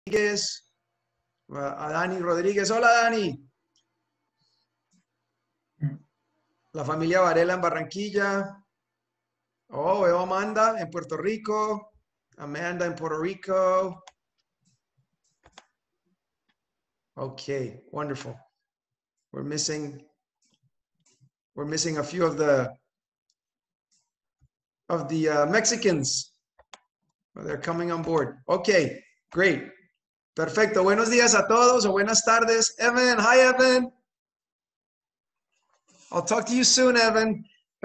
Rodríguez, a Dani Rodríguez. Hola, Dani. La familia Varela en Barranquilla. Oh, veo a Amanda en Puerto Rico. Amanda en Puerto Rico. Okay, wonderful. We're missing a few of the Mexicans. They're coming on board. Okay, great. Perfecto. Buenos días a todos o buenas tardes. Evan, hi Evan. I'll talk to you soon, Evan.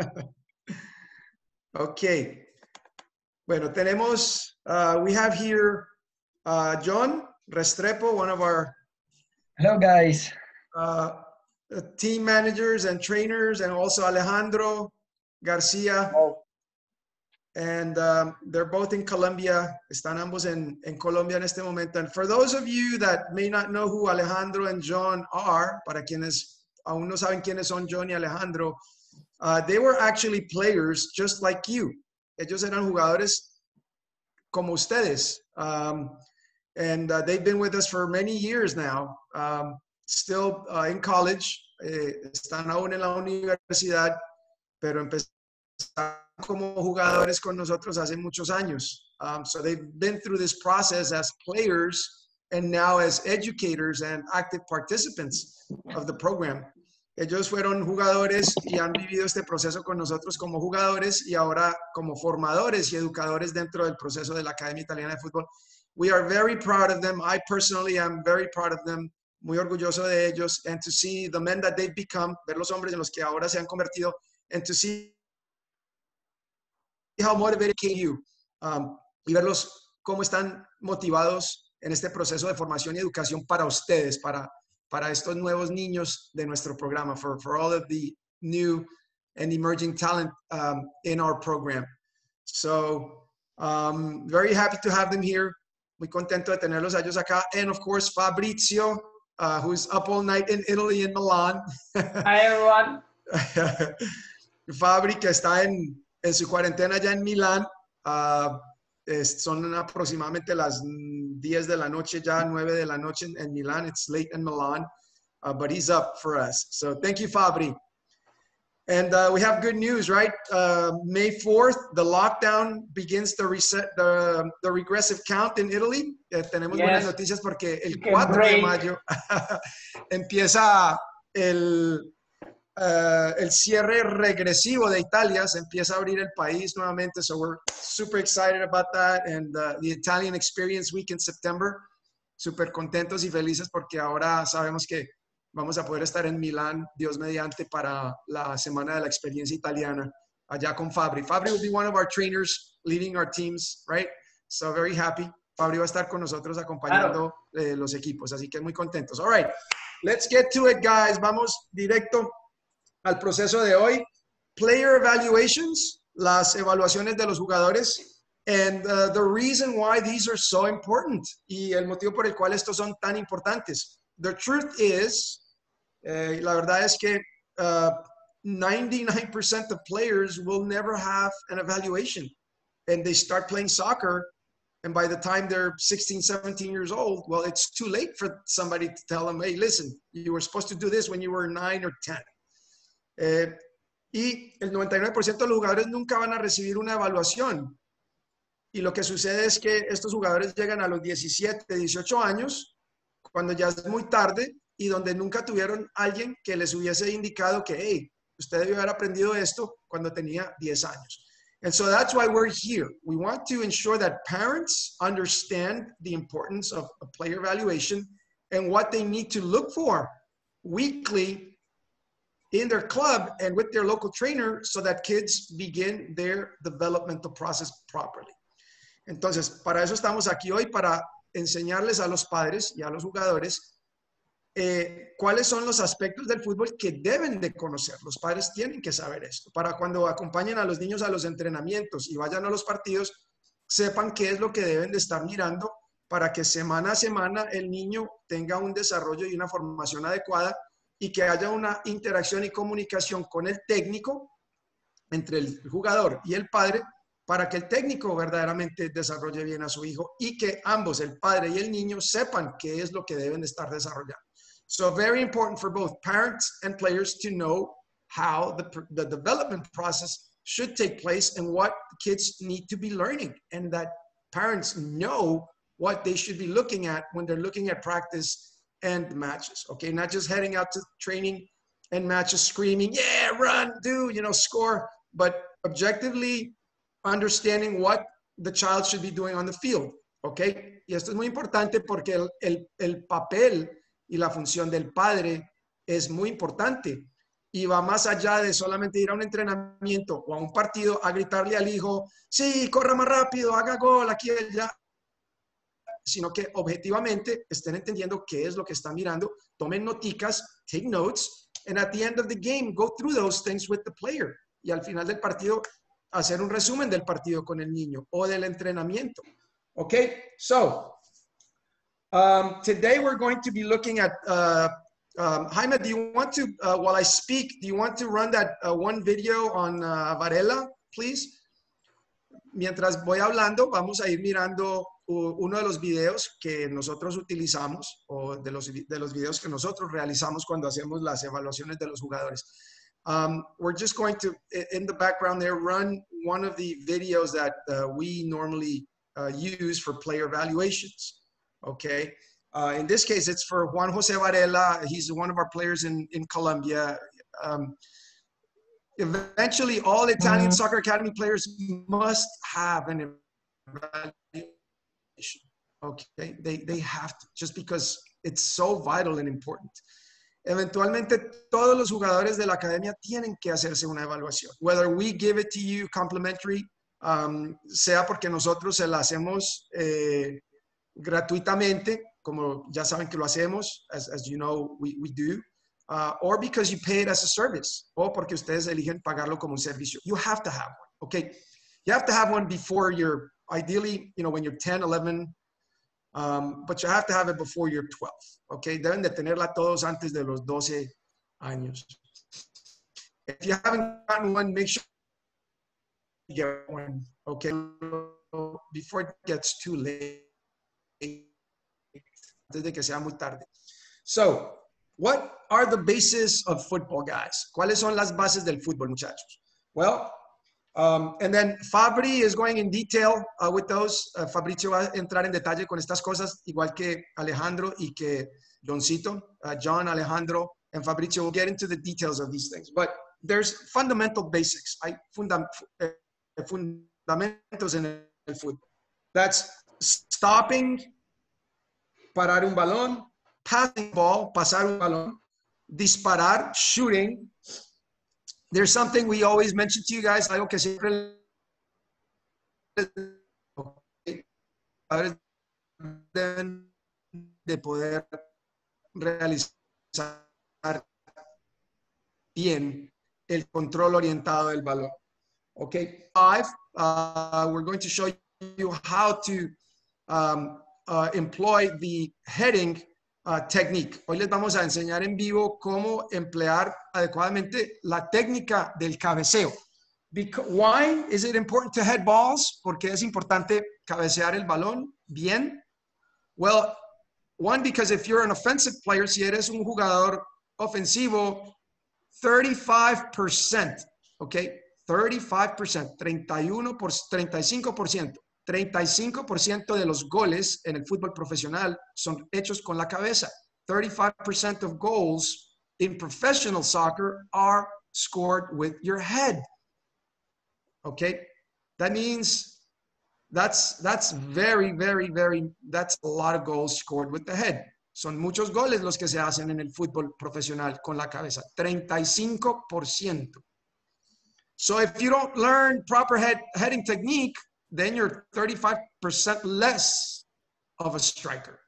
Okay. Bueno, tenemos, we have here John Restrepo, one of our hello guys. Team managers and trainers, and also Alejandro Garcia. Oh. And they're both in Colombia. Están ambos en Colombia en este momento. And for those of you that may not know who Alejandro and John are, para quienes aún no saben quiénes son John y Alejandro, they were actually players just like you. Ellos eran jugadores como ustedes. And they've been with us for many years now. Still in college. Están aún en la universidad, pero empezaron como jugadores con nosotros hace muchos años. So they've been through this process as players and now as educators and active participants of the program. Ellos fueron jugadores y han vivido este proceso con nosotros como jugadores y ahora como formadores y educadores dentro del proceso de la Academia Italiana de Fútbol. We are very proud of them. I personally am very proud of them. Muy orgulloso de ellos. And to see the men that they've become, ver los hombres en los que ahora se han convertido, and to see how motivated can you, y verlos cómo están motivados en este proceso de formación y educación para ustedes, para estos nuevos niños de nuestro programa, for all of the new and emerging talent in our program. So, very happy to have them here. Muy contento de tenerlos a ellos acá. And of course, Fabrizio, who's up all night in Italy, in Milan. Hi, everyone. Fabri, que está en su cuarentena ya en Milán. Son aproximadamente las 10 de la noche, ya 9 de la noche en Milán. It's late in Milan, but he's up for us. So thank you, Fabri. And we have good news, right? May 4th, the lockdown begins to reset the regressive count in Italy. Tenemos buenas noticias porque el 4 de mayo empieza el cierre regresivo de Italia. Se empieza a abrir el país nuevamente. So we're super excited about that. And the Italian Experience Week in September. Super contentos y felices porque ahora sabemos que vamos a poder estar en Milán, Dios mediante, para la Semana de la Experiencia Italiana, allá con Fabri. Fabri will be one of our trainers leading our teams, right? So very happy. Fabri va a estar con nosotros acompañando los equipos, así que muy contentos. All right, let's get to it, guys. Vamos directo al proceso de hoy. Player evaluations, las evaluaciones de los jugadores. And the reason why these are so important, y el motivo por el cual estos son tan importantes. The truth is, la verdad es que 99% of players will never have an evaluation. And they start playing soccer, and by the time they're 16, 17 years old, well, it's too late for somebody to tell them, hey, listen, you were supposed to do this when you were 9 or 10. Y el 99% de los jugadores nunca van a recibir una evaluación. Y lo que sucede es que estos jugadores llegan a los 17, 18 años, cuando ya es muy tarde, y donde nunca tuvieron alguien que les hubiese indicado que, hey, usted debió haber aprendido esto cuando tenía 10 años. And so that's why we're here. We want to ensure that parents understand the importance of a player evaluation and what they need to look for weekly in their club and with their local trainer so that kids begin their developmental process properly. Entonces, para eso estamos aquí hoy, para enseñarles a los padres y a los jugadores cuáles son los aspectos del fútbol que deben de conocer. Los padres tienen que saber esto, para cuando acompañen a los niños a los entrenamientos y vayan a los partidos, sepan qué es lo que deben de estar mirando para que semana a semana el niño tenga un desarrollo y una formación adecuada y que haya una interacción y comunicación con el técnico entre el jugador y el padre para que el técnico verdaderamente desarrolle bien a su hijo y que ambos, el padre y el niño, sepan qué es lo que deben estar desarrollando. So very important for both parents and players to know how the development process should take place and what kids need to be learning, and that parents know what they should be looking at when they're looking at practice and matches. Okay, not just heading out to training and matches screaming, yeah, run, do, score, but objectively understanding what the child should be doing on the field. Okay, y esto es muy importante porque el papel y la función del padre es muy importante y va más allá de solamente ir a un entrenamiento o a un partido a gritarle al hijo, sí, corra más rápido, haga gol, aquí y allá, sino que objetivamente estén entendiendo qué es lo que están mirando, tomen noticas, take notes, and at the end of the game, go through those things with the player. Y al final del partido, hacer un resumen del partido con el niño o del entrenamiento. Okay, so today we're going to be looking at, Jaime, do you want to, while I speak, do you want to run that one video on Varela, please? Mientras voy hablando, vamos a ir mirando uno de los videos que nosotros utilizamos o de los videos que nosotros realizamos cuando hacemos las evaluaciones de los jugadores. We're just going to, in the background there, run one of the videos that we normally use for player evaluations, okay? In this case, it's for Juan Jose Varela. He's one of our players in Colombia. Eventually, all Italian Soccer Academy players must have an evaluation, okay? They have to, just because it's so vital and important. Eventualmente, todos los jugadores de la academia tienen que hacerse una evaluación. Whether we give it to you complimentary, sea porque nosotros se la hacemos gratuitamente, como ya saben que lo hacemos, as you know, we do, or because you pay it as a service, o porque ustedes eligen pagarlo como un servicio. You have to have one, okay? You have to have one before you're, ideally, when you're 10, 11, but you have to have it before you're 12, okay? Deben de tenerla todos antes de los 12 años. If you haven't gotten one, make sure you get one, okay? Before it gets too late, antes de que sea muy tarde. So, what are the bases of football, guys? ¿Cuáles son las bases del fútbol, muchachos? Well, and then Fabri is going in detail with those. Fabricio va a entrar en detalle con estas cosas, igual que Alejandro y que Johncito. John, Alejandro, and Fabricio will get into the details of these things. But there's fundamental basics. Hay fundamentos en el fútbol. That's stopping, parar un balón, passing ball, pasar un balón, disparar, shooting. There's something we always mention to you guys, algo que siempre deben de poder realizar bien el control orientado del balón. Okay, we're going to show you how to employ the heading technique. Hoy les vamos a enseñar en vivo cómo emplear adecuadamente la técnica del cabeceo. Why is it important to head balls? ¿Por qué es importante cabecear el balón bien? Well, one, because if you're an offensive player, si eres un jugador ofensivo, 35%, okay? 35%, 35%. 35% de los goles en el fútbol profesional son hechos con la cabeza. 35% of goals in professional soccer are scored with your head. Okay? That means that's very, very, very, that's a lot of goals scored with the head. Son muchos goles los que se hacen en el fútbol profesional con la cabeza. 35%. So if you don't learn proper heading technique, then you're 35% less of a striker.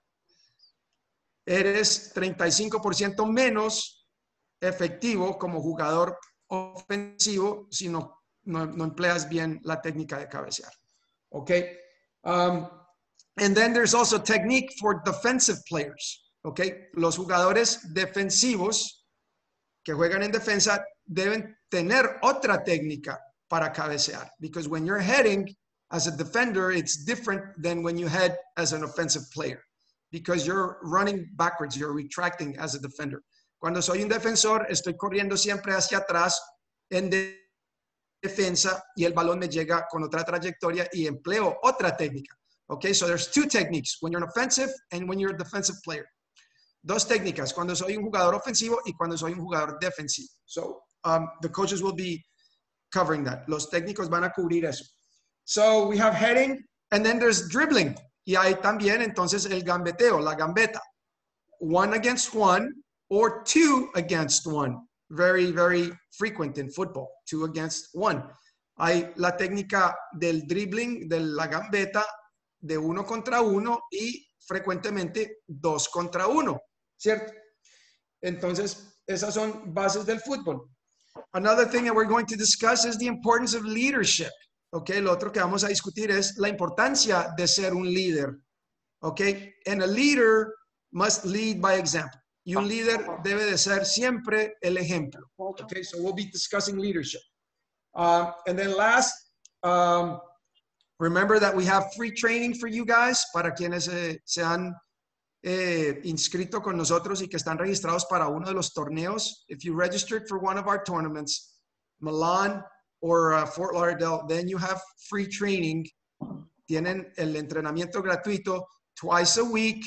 Eres 35% menos efectivo como jugador ofensivo si no empleas bien la técnica de cabecear. Okay? And then there's also technique for defensive players. Okay? Los jugadores defensivos que juegan en defensa deben tener otra técnica para cabecear. Because when you're heading as a defender, it's different than when you head as an offensive player. Because you're running backwards, you're retracting as a defender. Cuando soy un defensor, estoy corriendo siempre hacia atrás en defensa y el balón me llega con otra trayectoria y empleo otra técnica. Okay, so there's two techniques when you're an offensive and when you're a defensive player. Dos técnicas, cuando soy un jugador ofensivo y cuando soy un jugador defensivo. So the coaches will be covering that. Los técnicos van a cubrir eso. So we have heading and then there's dribbling. Y hay también entonces el gambeteo, la gambeta. One against one or two against one. Very, very frequent in football. Two against one. Hay la técnica del dribbling, de la gambeta, de uno contra uno y frecuentemente dos contra uno, ¿cierto? Entonces, esas son bases del fútbol. Another thing that we're going to discuss is the importance of leadership. Okay, lo otro que vamos a discutir es la importancia de ser un líder. Okay, and a leader must lead by example. Y un líder debe de ser siempre el ejemplo. Okay, so we'll be discussing leadership. And then last, remember that we have free training for you guys, para quienes se han inscrito con nosotros y que están registrados para uno de los torneos. If you registered for one of our tournaments, Milan or Fort Lauderdale, then you have free training. Tienen el entrenamiento gratuito twice a week,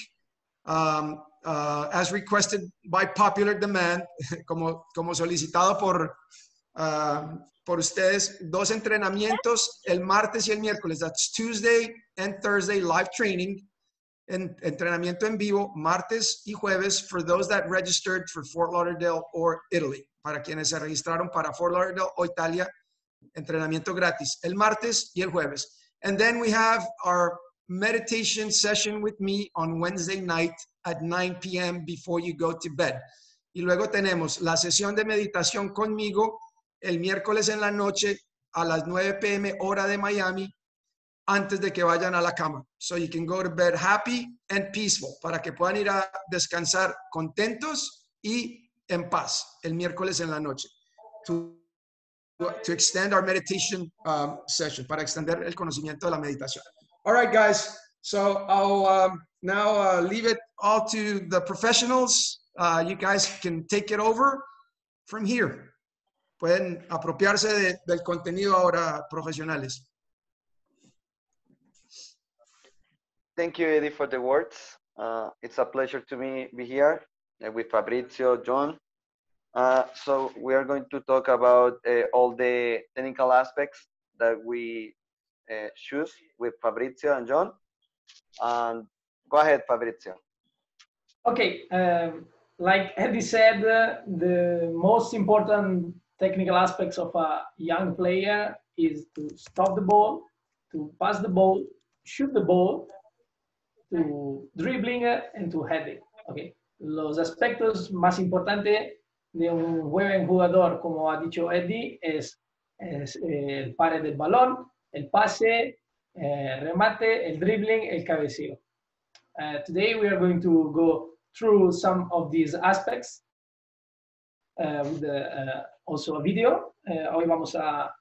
as requested by popular demand, como solicitado por ustedes, dos entrenamientos el martes y el miércoles. That's Tuesday and Thursday live training. Entrenamiento en vivo, martes y jueves, for those that registered for Fort Lauderdale or Italy. Para quienes se registraron para Fort Lauderdale o Italia, entrenamiento gratis, el martes y el jueves. And then we have our meditation session with me on Wednesday night at 9 p.m. before you go to bed. Y luego tenemos la sesión de meditación conmigo el miércoles en la noche a las 9 p.m. hora de Miami, antes de que vayan a la cama. So you can go to bed happy and peaceful, para que puedan ir a descansar contentos y en paz el miércoles en la noche. To extend our meditation session, para extender el conocimiento de la meditación. All right, guys. So I'll now leave it all to the professionals. You guys can take it over from here. Pueden apropiarse del contenido ahora, profesionales. Thank you, Eddie, for the words. It's a pleasure to be here with Fabrizio, John. So we are going to talk about all the technical aspects that we choose with Fabrizio and John. And go ahead, Fabrizio. Okay, like Eddie said, the most important technical aspects of a young player is to stop the ball, to pass the ball, shoot the ball, to dribbling and to heading. Okay, los aspectos más importantes de un buen jugador, como ha dicho Eddie, es el pare del balón, el pase, remate, el dribbling, el cabeceo. Today we are going to go through some of these aspects with also a video. Hoy vamos a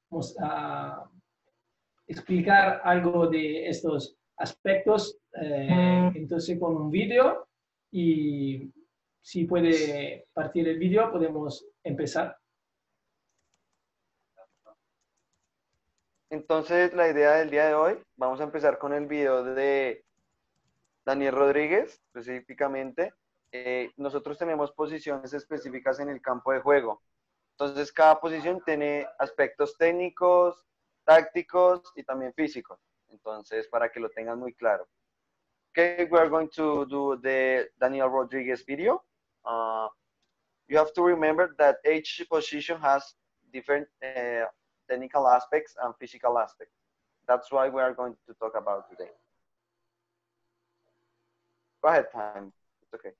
explicar algo de estos aspectos, entonces con un video, y si puede partir el video podemos empezar. Entonces la idea del día de hoy, vamos a empezar con el video de Daniel Rodríguez, específicamente. Nosotros tenemos posiciones específicas en el campo de juego. Entonces cada posición tiene aspectos técnicos, tácticos y también físicos. Entonces, para que lo tengan muy claro. Okay, we are going to do the Daniel Rodriguez video. You have to remember that each position has different technical aspects and physical aspects. That's why we are going to talk about today. Go ahead, time. It's okay.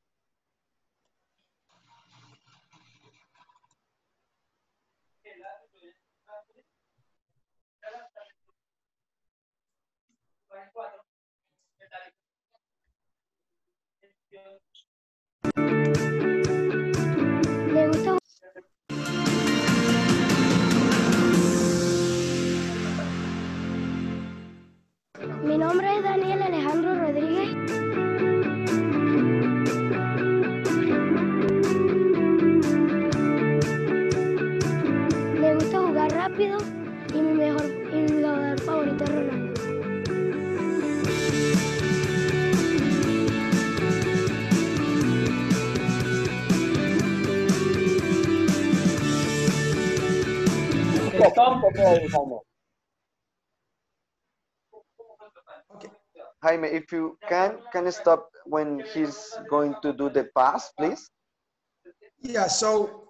stop. Jaime, if you can stop when he's going to do the pass, please? Yeah, so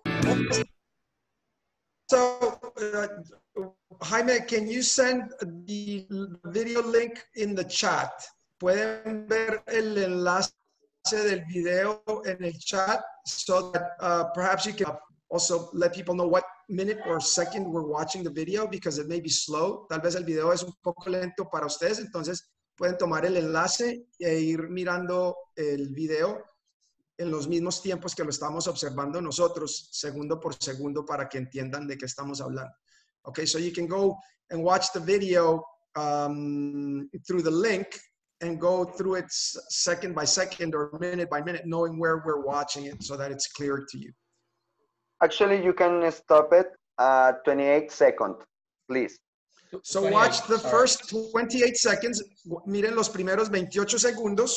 Jaime, can you send the video link in the chat? Pueden ver el enlace del video en el chat so that perhaps you can also let people know what minute or second we're watching the video because it may be slow. Tal vez el video es un poco lento para ustedes, entonces pueden tomar el enlace e ir mirando el video en los mismos tiempos que lo estamos observando nosotros, segundo por segundo, para que entiendan de qué estamos hablando. Okay, so you can go and watch the video through the link and go through it second by second or minute by minute, knowing where we're watching it so that it's clear to you. Actually, you can stop it at 28 seconds, please. So watch the first 28 seconds. Miren los primeros 28 segundos.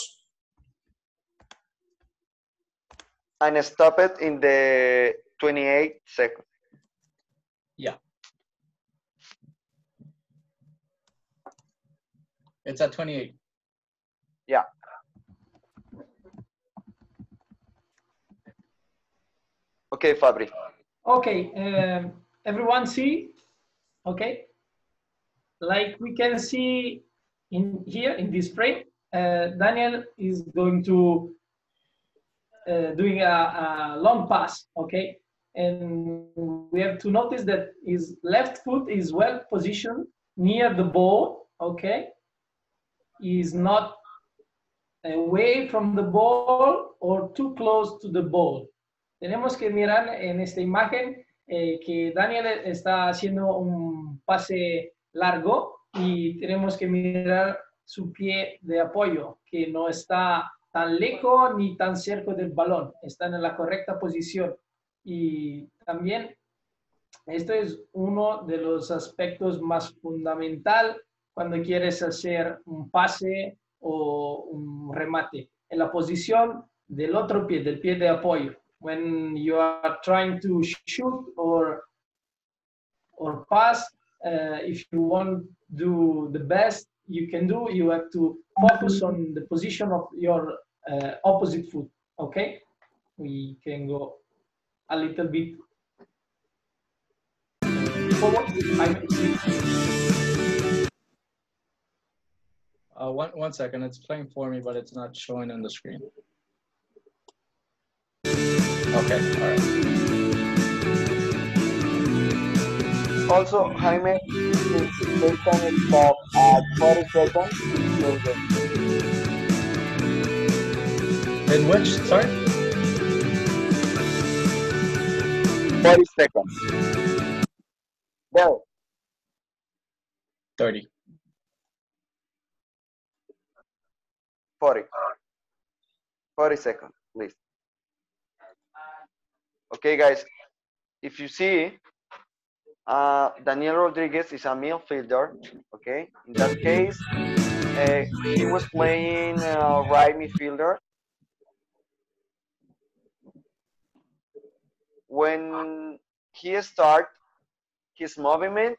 And stop it in the 28 seconds. Yeah. It's at 28. Yeah. Okay, Fabri. Okay, everyone see? Okay. Like we can see in here in this frame, Daniel is going to doing a long pass, okay? And we have to notice that his left foot is well positioned near the ball, okay? He's not away from the ball or too close to the ball. Tenemos que mirar en esta imagen que Daniel está haciendo un pase largo y tenemos que mirar su pie de apoyo, que no está tan lejos ni tan cerca del balón, están en la correcta posición. Y también esto es uno de los aspectos más fundamental cuando quieres hacer un pase o un remate, en la posición del otro pie, del pie de apoyo. When you are trying to shoot or pass, if you want to do the best you can do, you have to focus on the position of your opposite foot, okay? We can go a little bit forward. One second, it's playing for me, but it's not showing on the screen. Okay, all right. Also, Jaime, they can stop at 40 seconds. In which, sorry? 40 seconds. There. 30. 40 seconds, please. Okay, guys, if you see, Daniel Rodriguez is a midfielder, okay? In that case, he was playing right midfielder. When he started his movement,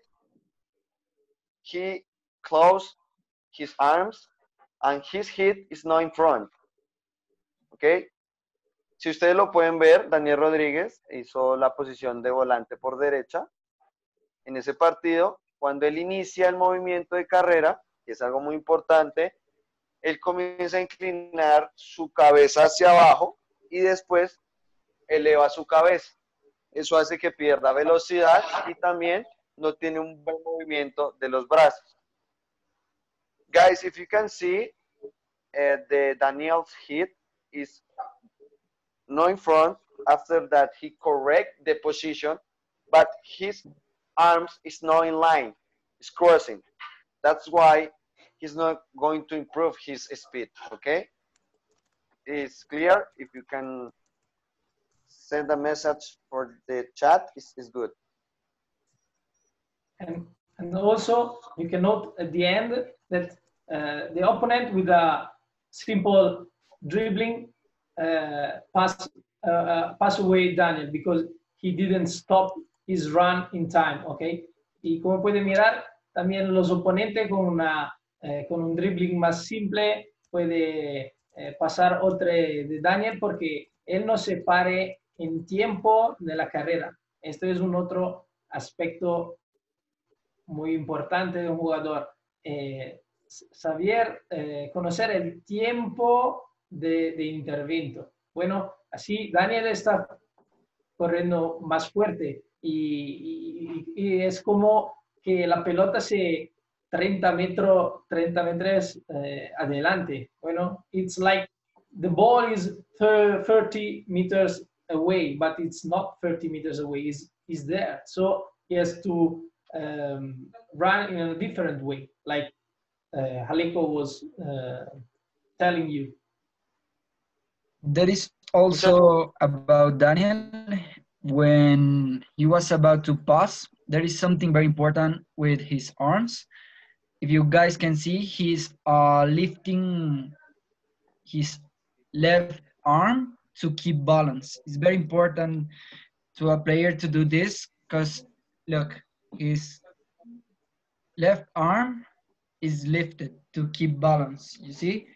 he closed his arms and his head is now in front, okay? Si ustedes lo pueden ver, Daniel Rodríguez hizo la posición de volante por derecha. En ese partido, cuando él inicia el movimiento de carrera, que es algo muy importante, él comienza a inclinar su cabeza hacia abajo y después eleva su cabeza. Eso hace que pierda velocidad y también no tiene un buen movimiento de los brazos. Guys, if you can see, the Daniel's head is not in front. After that, he correct the position, but his arms is not in line. It's crossing. That's why he's not going to improve his speed. Okay, it's clear. If you can send a message for the chat, is good. And also, you can note at the end that the opponent with a simple dribbling pass away Daniel because he didn't stop his run in time, okay? Y como pueden mirar, también los oponentes con un dribbling más simple puede pasar otro de Daniel porque él no se pare en tiempo de la carrera. Esto es un otro aspecto muy importante de un jugador. Saber conocer el tiempo de intervento. Bueno, así Daniel está corriendo más fuerte y es como que la pelota se 30 metros adelante. Bueno, it's like the ball is 30 meters away, but it's not 30 meters away, it's there. So he has to run in a different way, like Haleko was telling you. That is also about Daniel. When he was about to pass, there is something very important with his arms. If you guys can see, he's lifting his left arm to keep balance. It's very important to a player to do this because, look, his left arm is lifted to keep balance. You see?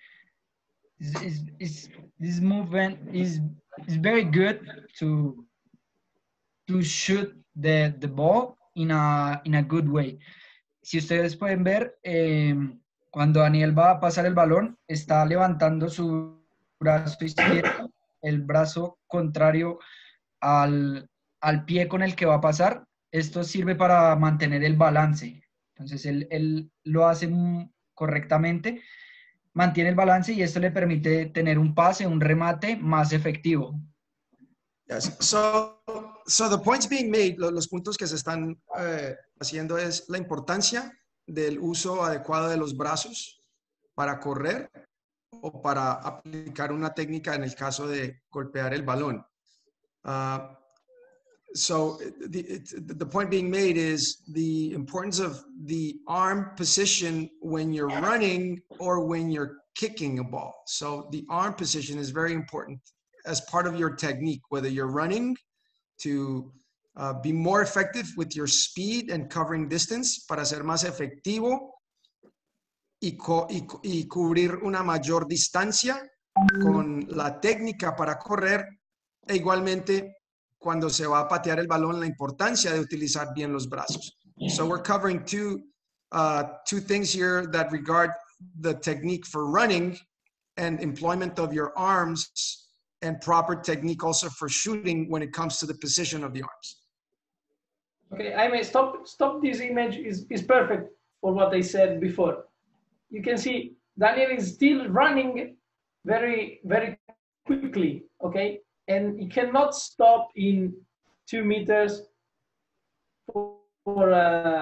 This movement is very good to shoot the ball in a good way. Si ustedes pueden ver, cuando Daniel va a pasar el balón, está levantando su brazo izquierdo, el brazo contrario al pie con el que va a pasar. Esto sirve para mantener el balance. Entonces, él lo hace correctamente, mantiene el balance y esto le permite tener un pase, un remate más efectivo. Yes. So the points being made, los puntos que se están haciendo es la importancia del uso adecuado de los brazos para correr o para aplicar una técnica en el caso de golpear el balón. So the point being made is the importance of the arm position when you're running or when you're kicking a ball. So the arm position is very important as part of your technique, whether you're running to be more effective with your speed and covering distance, para ser más efectivo y cubrir una mayor distancia con la técnica para correr, e igualmente cuando se va a patear el balón, la importancia de utilizar bien los brazos. So we're covering two things here that regard the technique for running and employment of your arms, and proper technique also for shooting when it comes to the position of the arms. Okay, I may stop this image is perfect for what I said before. You can see Daniel is still running very, very quickly, okay? And he cannot stop in 2 meters for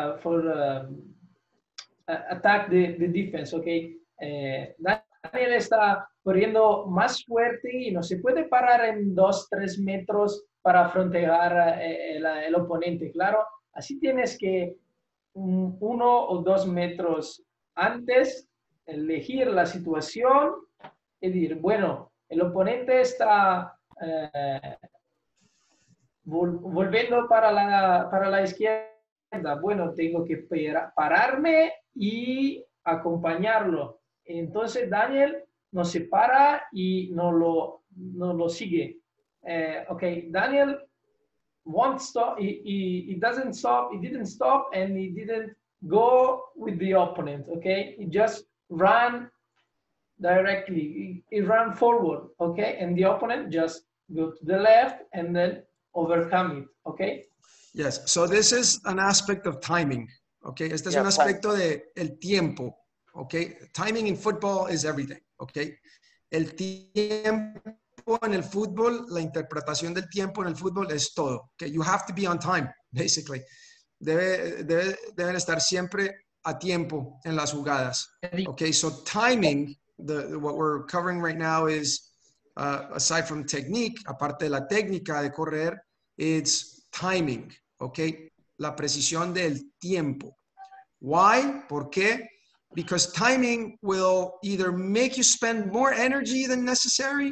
attack the defense, okay? Daniel está corriendo más fuerte y no se puede parar en 2-3 metros para frontear el oponente, claro. Así tienes que 1 o 2 metros antes elegir la situación y decir, bueno, el oponente está volviendo para la izquierda. Bueno, tengo que pararme y acompañarlo. Entonces Daniel no se para y no lo sigue. Okay, Daniel won't stop. He doesn't stop. He didn't stop and he didn't go with the opponent. Okay, he just ran directly. He ran forward. Okay, and the opponent just go to the left and then overcome it. Okay. Yes. So this is an aspect of timing. Okay. Este es un aspecto de el tiempo. Okay. Timing in football is everything. Okay. El tiempo en el fútbol, la interpretación del tiempo en el fútbol es todo. Okay. You have to be on time, basically. Deben estar siempre a tiempo en las jugadas. Okay. So timing, what we're covering right now is, aside from technique, aparte de la técnica de correr, it's timing. Okay. La precisión del tiempo. Why? ¿Por qué? Because timing will either make you spend more energy than necessary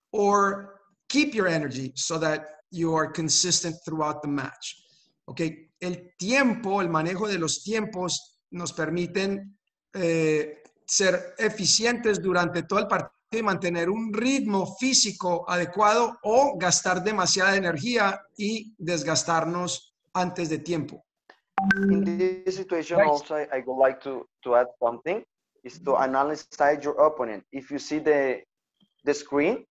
or keep your energy so that you are consistent throughout the match. Okay, el tiempo, el manejo de los tiempos nos permiten ser eficientes durante todo el partido y mantener un ritmo físico adecuado o gastar demasiada energía y desgastarnos antes de tiempo. In this situation Right. also, I would like to add something, is to analyze your opponent. If you see the screen,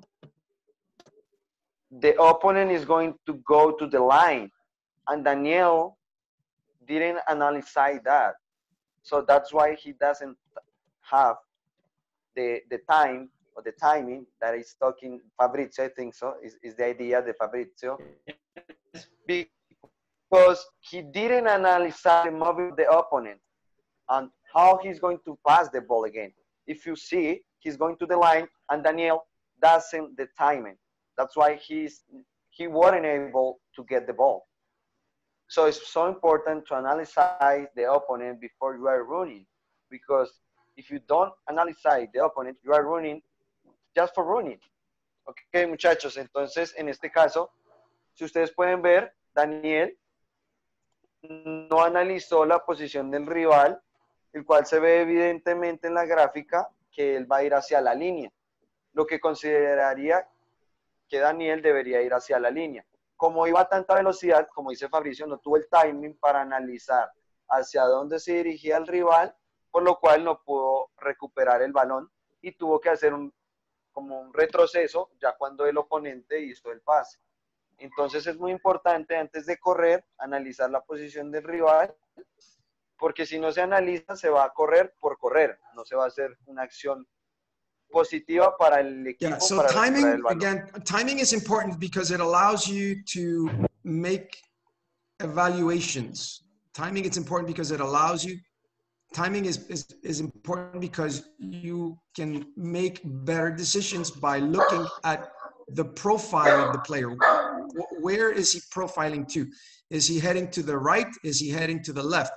the opponent is going to go to the line, and Daniel didn't analyze that. So that's why he doesn't have the time or the timing that is talking Fabrizio, I think so, is the idea de Fabrizio. Because he didn't analyze the movement of the opponent and how he's going to pass the ball again. If you see, he's going to the line and Daniel doesn't the timing. That's why he wasn't able to get the ball. So it's so important to analyze the opponent before you are running, because if you don't analyze the opponent, you are running just for running. Ok, muchachos, entonces en este caso, si ustedes pueden ver, Daniel no analizó la posición del rival, el cual se ve evidentemente en la gráfica que él va a ir hacia la línea, lo que consideraría que Daniel debería ir hacia la línea. Como iba a tanta velocidad, como dice Fabricio, no tuvo el timing para analizar hacia dónde se dirigía el rival, por lo cual no pudo recuperar el balón y tuvo que hacer como un retroceso ya cuando el oponente hizo el pase. Entonces es muy importante antes de correr analizar la posición del rival, porque si no se analiza se va a correr por correr, no se va a hacer una acción positiva para el equipo. Yeah, so para timing, el balón. again, timing is important because it allows you to make evaluations. Timing is important because it allows you, timing is important because you can make better decisions by looking at the profile of the player. Where is he profiling to? Is he heading to the right? Is he heading to the left?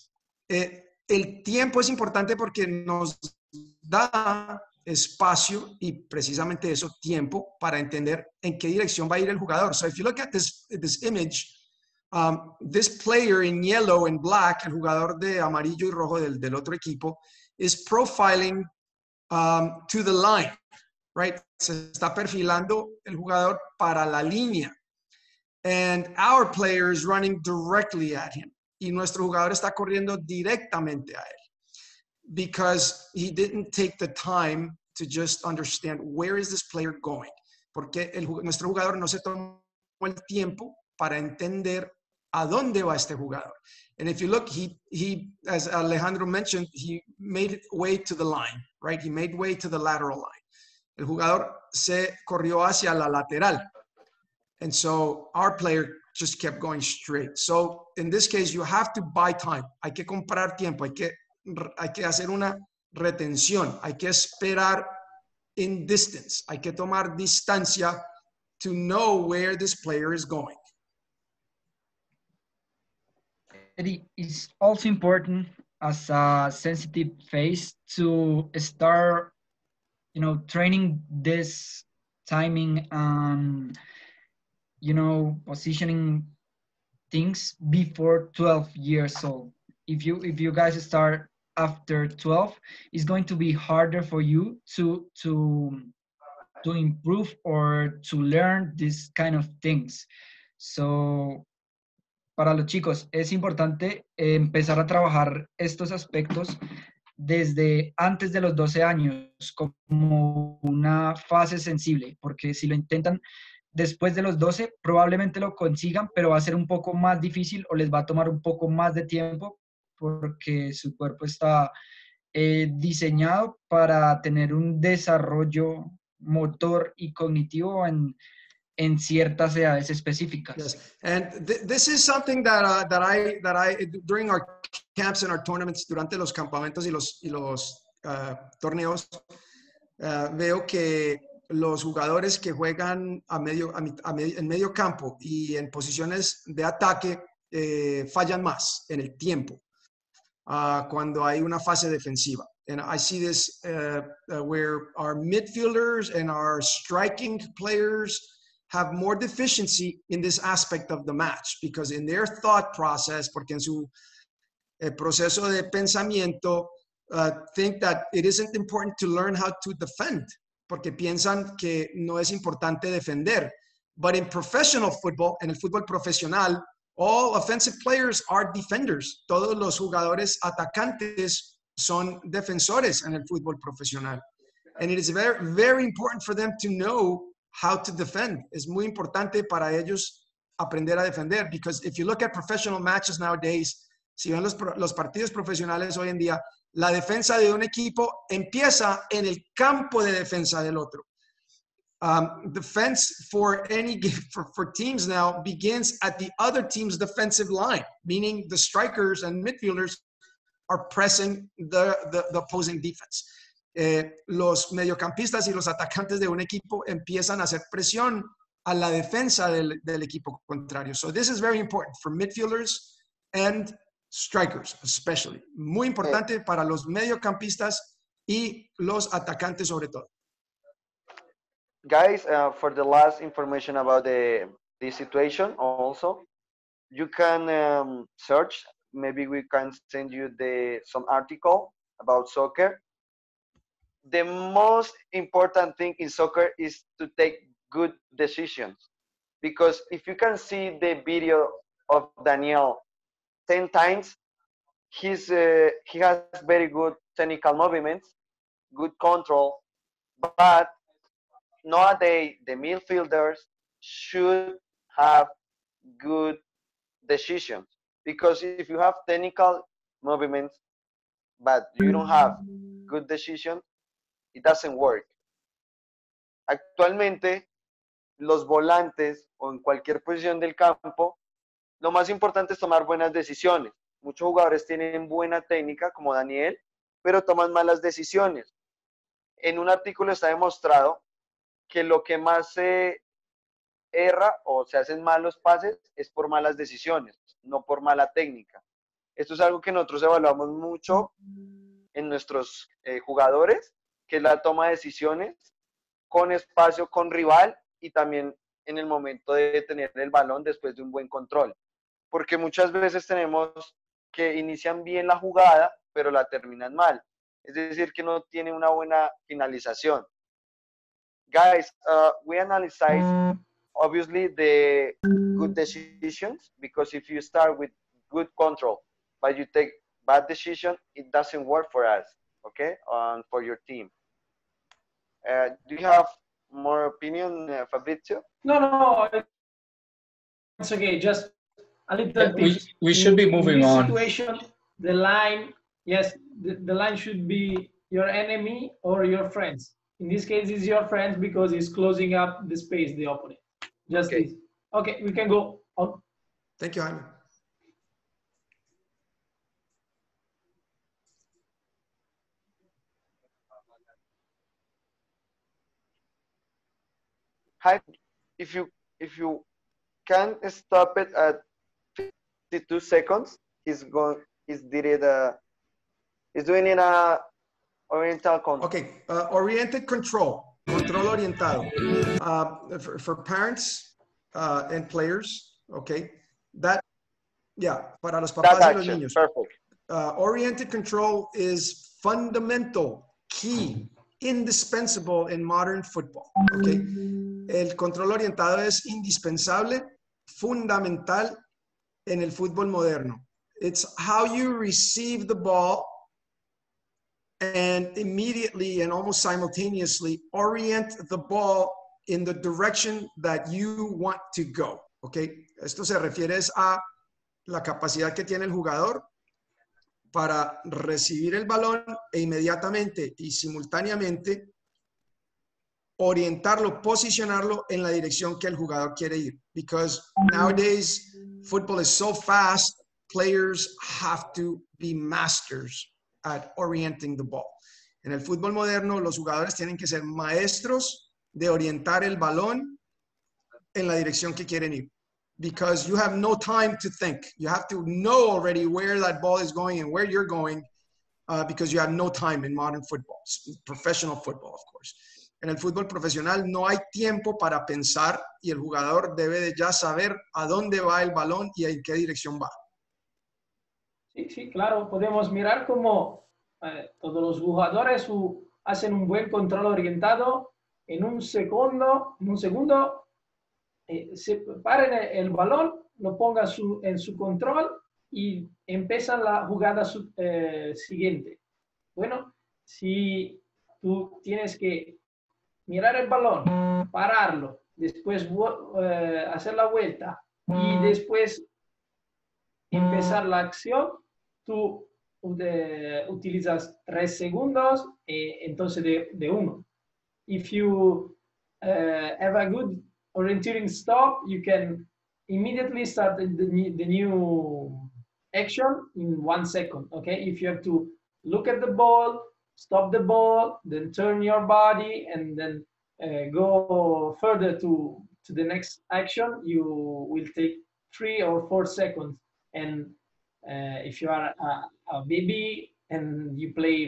El tiempo es importante porque nos da espacio y precisamente eso, tiempo, para entender en qué dirección va a ir el jugador. So if you look at this image, this player in yellow and black, el jugador de amarillo y rojo del otro equipo, is profiling to the line, right? Se está perfilando el jugador para la línea. And our player is running directly at him. Y nuestro jugador está corriendo directamente a él. Because he didn't take the time to just understand where is this player going. Porque nuestro jugador no se tomó el tiempo para entender a dónde va este jugador. And if you look, he, as Alejandro mentioned, he made way to the line, right? He made way to the lateral line. El jugador se corrió hacia la lateral. And so our player just kept going straight. So in this case, you have to buy time. Hay que comprar tiempo. Hay que hacer una retención. Hay que esperar in distance. Hay que tomar distancia to know where this player is going. It is also important as a sensitive phase to start, training this timing and, positioning things before 12 years old. If you guys start after 12, it's going to be harder for you to improve or to learn these kind of things. So, para los chicos es importante empezar a trabajar estos aspectos desde antes de los 12 años como una fase sensible, porque si lo intentan después de los 12 probablemente lo consigan, pero va a ser un poco más difícil o les va a tomar un poco más de tiempo porque su cuerpo está diseñado para tener un desarrollo motor y cognitivo en ciertas edades específicas. Yes. And this is something that I during our camps and our tournaments, durante los campamentos y los torneos, veo que los jugadores que juegan en medio campo y en posiciones de ataque fallan más en el tiempo cuando hay una fase defensiva. And I see this where our midfielders and our striking players have more deficiency in this aspect of the match because in their thought process, porque en su proceso de pensamiento, think that it isn't important to learn how to defend, porque piensan que no es importante defender. But in professional football, en el fútbol profesional, all offensive players are defenders. Todos los jugadores atacantes son defensores en el fútbol profesional. And it is very, very important for them to know how to defend. Es muy importante para ellos aprender a defender, because if you look at professional matches nowadays, si ven los partidos profesionales hoy en día, la defensa de un equipo empieza en el campo de defensa del otro. Defense for teams now begins at the other team's defensive line, meaning the strikers and midfielders are pressing the opposing defense. Los mediocampistas y los atacantes de un equipo empiezan a hacer presión a la defensa del equipo contrario. So this is very important for midfielders and strikers, especially. Muy importante para los mediocampistas y los atacantes sobre todo. Guys, for the last information about this situation also, you can search, maybe we can send you some article about soccer. The most important thing in soccer is to take good decisions, because if you can see the video of Daniel 10 times, he has very good technical movements, good control, but nowadays the midfielders should have good decisions, because if you have technical movements but you don't have good decision, it doesn't work. Actualmente, los volantes o en cualquier posición del campo, lo más importante es tomar buenas decisiones. Muchos jugadores tienen buena técnica, como Daniel, pero toman malas decisiones. En un artículo está demostrado que lo que más se erra o se hacen malos pases es por malas decisiones, no por mala técnica. Esto es algo que nosotros evaluamos mucho en nuestros jugadores, que es la toma de decisiones con espacio, con rival y también en el momento de tener el balón después de un buen control. Porque muchas veces tenemos que inician bien la jugada, pero la terminan mal. Es decir, que no tiene una buena finalización. Guys, we analyze obviously the good decisions, because if you start with good control, but you take bad decision, it doesn't work for us, okay, for your team. Do you have more opinion, Fabrizio? No, it's okay. Just a little bit. We should be moving on. In this situation, the line, yes, the line should be your enemy or your friends. In this case, it's your friends because it's closing up the space, the opponent. Just okay. This. Okay, we can go on. Thank you, Jaime. If you can stop it at 52 seconds, he's doing it a oriental control. Okay, oriented control, control orientado. For parents and players, okay, para los papás y los niños. Perfect. Oriented control is fundamental, key, indispensable in modern football, okay? El control orientado es indispensable, fundamental en el fútbol moderno. It's how you receive the ball and immediately and almost simultaneously orient the ball in the direction that you want to go, okay? Esto se refiere a la capacidad que tiene el jugador para recibir el balón e inmediatamente y simultáneamente orientarlo, posicionarlo en la dirección que el jugador quiere ir. Because nowadays, football is so fast, players have to be masters at orienting the ball. En el fútbol moderno, los jugadores tienen que ser maestros de orientar el balón en la dirección que quieren ir. Because you have no time to think. You have to know already where that ball is going and where you're going because you have no time in modern football, professional football, of course. en el fútbol profesional no hay tiempo para pensar y el jugador debe de ya saber a dónde va el balón y en qué dirección va. Sí, sí, claro, podemos mirar cómo todos los jugadores hacen un buen control orientado en un segundo, se paren el balón, lo ponga en su control y empieza la jugada siguiente. Bueno, si tú tienes que mirar el balón, pararlo, después hacer la vuelta y después empezar la acción, tú utilizas 3 segundos, entonces de 1. If you have a good orienteering stop, you can immediately start the new action in 1 second, okay? If you have to look at the ball, stop the ball, then turn your body, and then go further to the next action, you will take 3 or 4 seconds. And if you are a baby and you play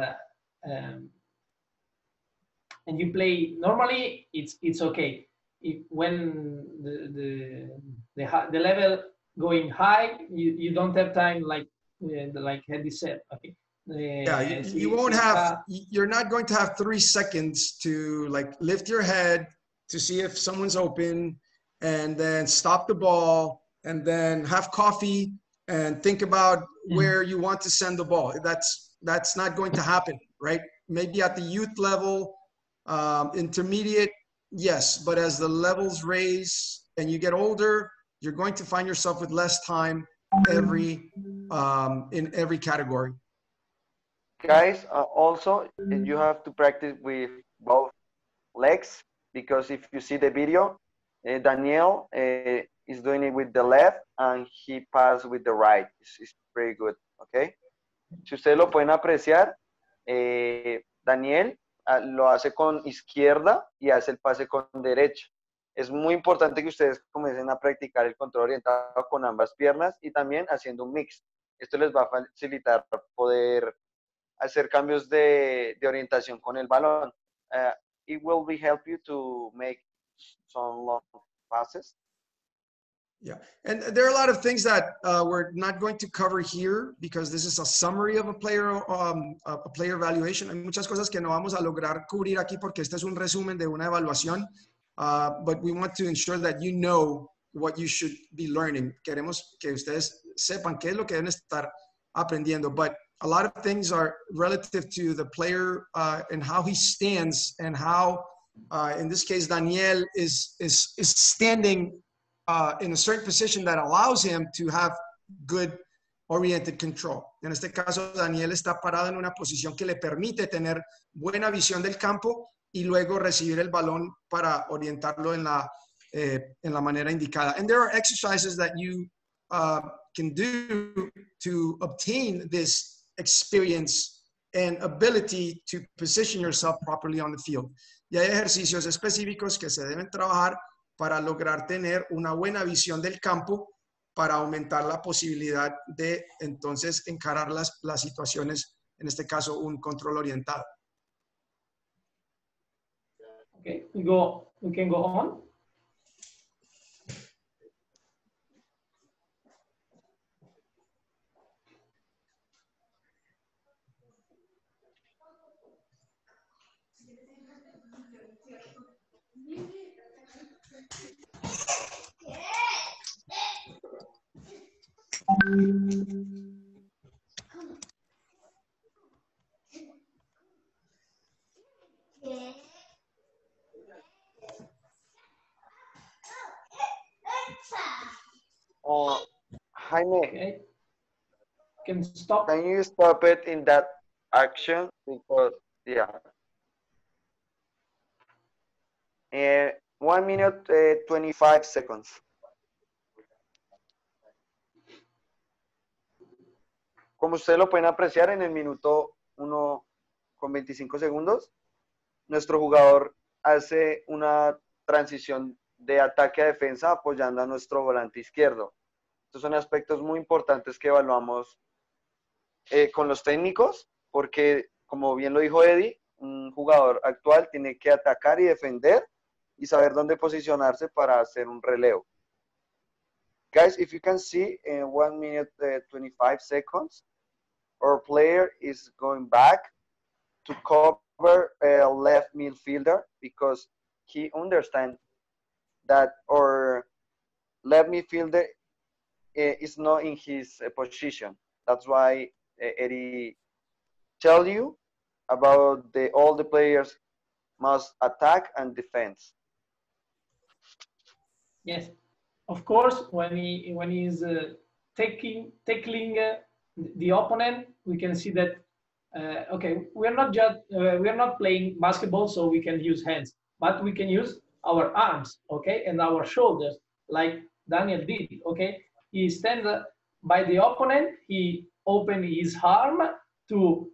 and you play normally, it's okay. When the level going high, you don't have time like Hedy said. Okay. Yeah, you won't have. You're not going to have 3 seconds to like lift your head to see if someone's open, and then stop the ball, and then have coffee and think about where you want to send the ball. That's not going to happen, right? Maybe at the youth level, intermediate, yes, but as the levels raise and you get older, you're going to find yourself with less time in every category. Guys, also you have to practice with both legs, because if you see the video, Daniel is doing it with the left and he passed with the right. It's pretty good, okay? Si ustedes lo pueden apreciar, Daniel lo hace con izquierda y hace el pase con derecha. Es muy importante que ustedes comiencen a practicar el control orientado con ambas piernas y también haciendo un mix. Esto les va a facilitar poder hacer cambios de orientación con el balón. It will be help you to make some long passes. Yeah, and there are a lot of things that we're not going to cover here because this is a summary of a player evaluation. Hay muchas cosas que no vamos a lograr cubrir aquí porque este es un resumen de una evaluación, but we want to ensure that you know what you should be learning. Queremos que ustedes sepan qué es lo que deben estar aprendiendo, but a lot of things are relative to the player and how he stands and how, in this case, Daniel is standing in a certain position that allows him to have good oriented control. En este caso, Daniel está parado en una posición que le permite tener buena visión del campo y luego recibir el balón para orientarlo en la manera indicada. And there are exercises that you can do to obtain this experience and ability to position yourself properly on the field. Y hay ejercicios específicos que se deben trabajar para lograr tener una buena visión del campo para aumentar la posibilidad de entonces encarar las situaciones, en este caso un control orientado. Okay, we can go on. Jaime, Okay. Can stop. can you stop it in that action? Because, yeah. 1 minute, 25 seconds. Como ustedes lo pueden apreciar, en el minuto 1 con 25 segundos, nuestro jugador hace una transición de ataque a defensa apoyando a nuestro volante izquierdo. Estos son aspectos muy importantes que evaluamos con los técnicos, porque, como bien lo dijo Eddie, un jugador actual tiene que atacar y defender y saber dónde posicionarse para hacer un relevo. Guys, if you can see in 1 minute 25 seconds, our player is going back to cover a left midfielder because he understands that our left midfielder is not in his position. That's why Eddie tell you about all the players must attack and defense. Yes, of course. When he's tackling the opponent, we can see that. Okay, we're not playing basketball, so we can use hands, but we can use our arms, okay, and our shoulders, like Daniel did. Okay, he stands by the opponent. He opened his arm to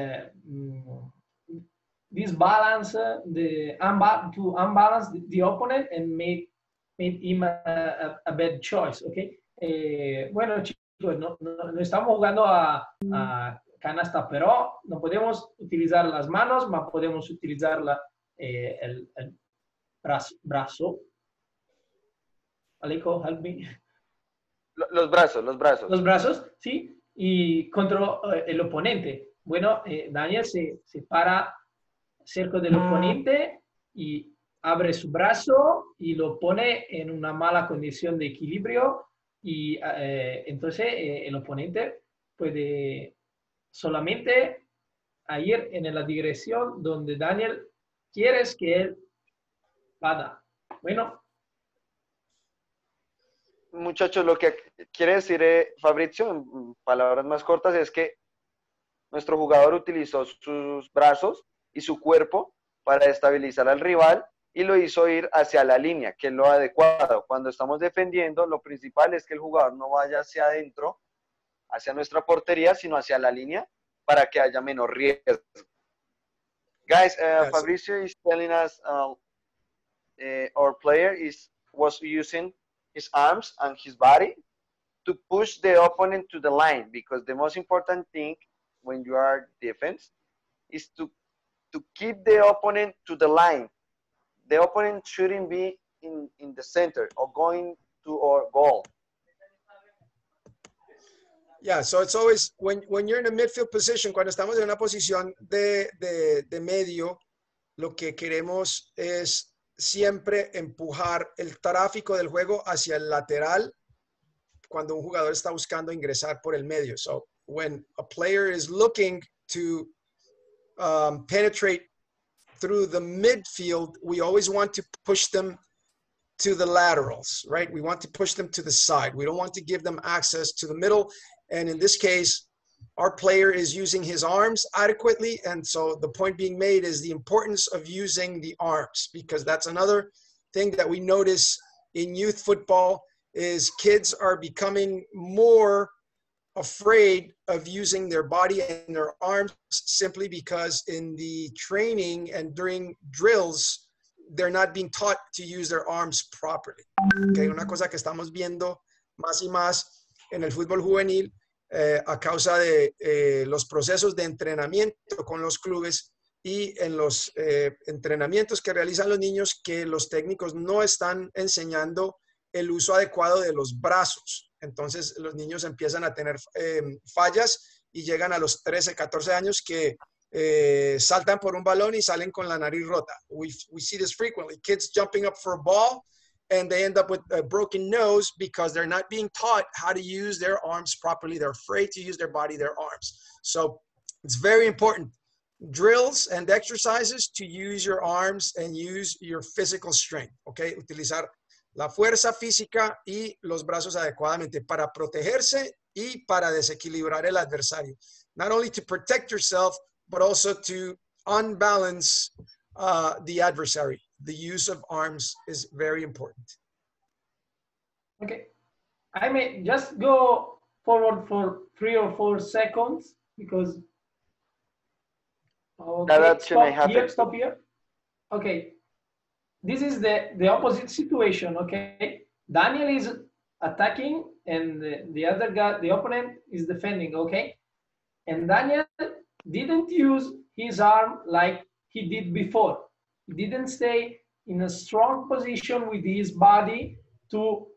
disbalance to unbalance the opponent and made him a bad choice. Okay. Bueno, chicos, no estamos jugando a canasta, pero no podemos utilizar las manos, más podemos utilizar el brazo. Alejo, help me. Los brazos. Los brazos, sí, y contra el oponente. Bueno, Daniel se para cerca del oponente y abre su brazo y lo pone en una mala condición de equilibrio y entonces el oponente puede solamente ir en la dirección donde Daniel quiere que él vaya. Bueno. Muchachos, lo que quiere decir Fabrizio, en palabras más cortas, es que nuestro jugador utilizó sus brazos y su cuerpo para estabilizar al rival y lo hizo ir hacia la línea, que es lo adecuado. Cuando estamos defendiendo, lo principal es que el jugador no vaya hacia adentro, hacia nuestra portería, sino hacia la línea para que haya menos riesgo. Guys, Fabrizio is telling us our player was using his arms and his body to push the opponent to the line, because the most important thing when you are defense is to keep the opponent to the line. The opponent shouldn't be in the center or going to our goal. Yeah, so it's always, when you're in a midfield position, cuando estamos en una posición de medio, lo que queremos es siempre empujar el tráfico del juego hacia el lateral cuando un jugador está buscando ingresar por el medio. So when a player is looking to penetrate through the midfield, we always want to push them to the laterals, right? We want to push them to the side. We don't want to give them access to the middle. And in this case, our player is using his arms adequately. And so the point being made is the importance of using the arms, because that's another thing that we notice in youth football is kids are becoming more afraid of using their body and their arms simply because in the training and during drills, they're not being taught to use their arms properly. Okay, una cosa que estamos viendo más y más en el fútbol juvenil a causa de los procesos de entrenamiento con los clubes y en los entrenamientos que realizan los niños, que los técnicos no están enseñando el uso adecuado de los brazos. Entonces los niños empiezan a tener fallas y llegan a los 13, 14 años que saltan por un balón y salen con la nariz rota. We see this frequently. Kids jumping up for a ball and they end up with a broken nose because they're not being taught how to use their arms properly. They're afraid to use their body, their arms. So it's very important. Drills and exercises to use your arms and use your physical strength. Okay, utilizar la fuerza física y los brazos adecuadamente para protegerse y para desequilibrar el adversario. Not only to protect yourself, but also to unbalance the adversary. The use of arms is very important. Okay. I may just go forward for 3 or 4 seconds because... Okay, stop here. Okay. This is the opposite situation, okay? Daniel is attacking and the other guy, the opponent, is defending, okay? And Daniel didn't use his arm like he did before. He didn't stay in a strong position with his body to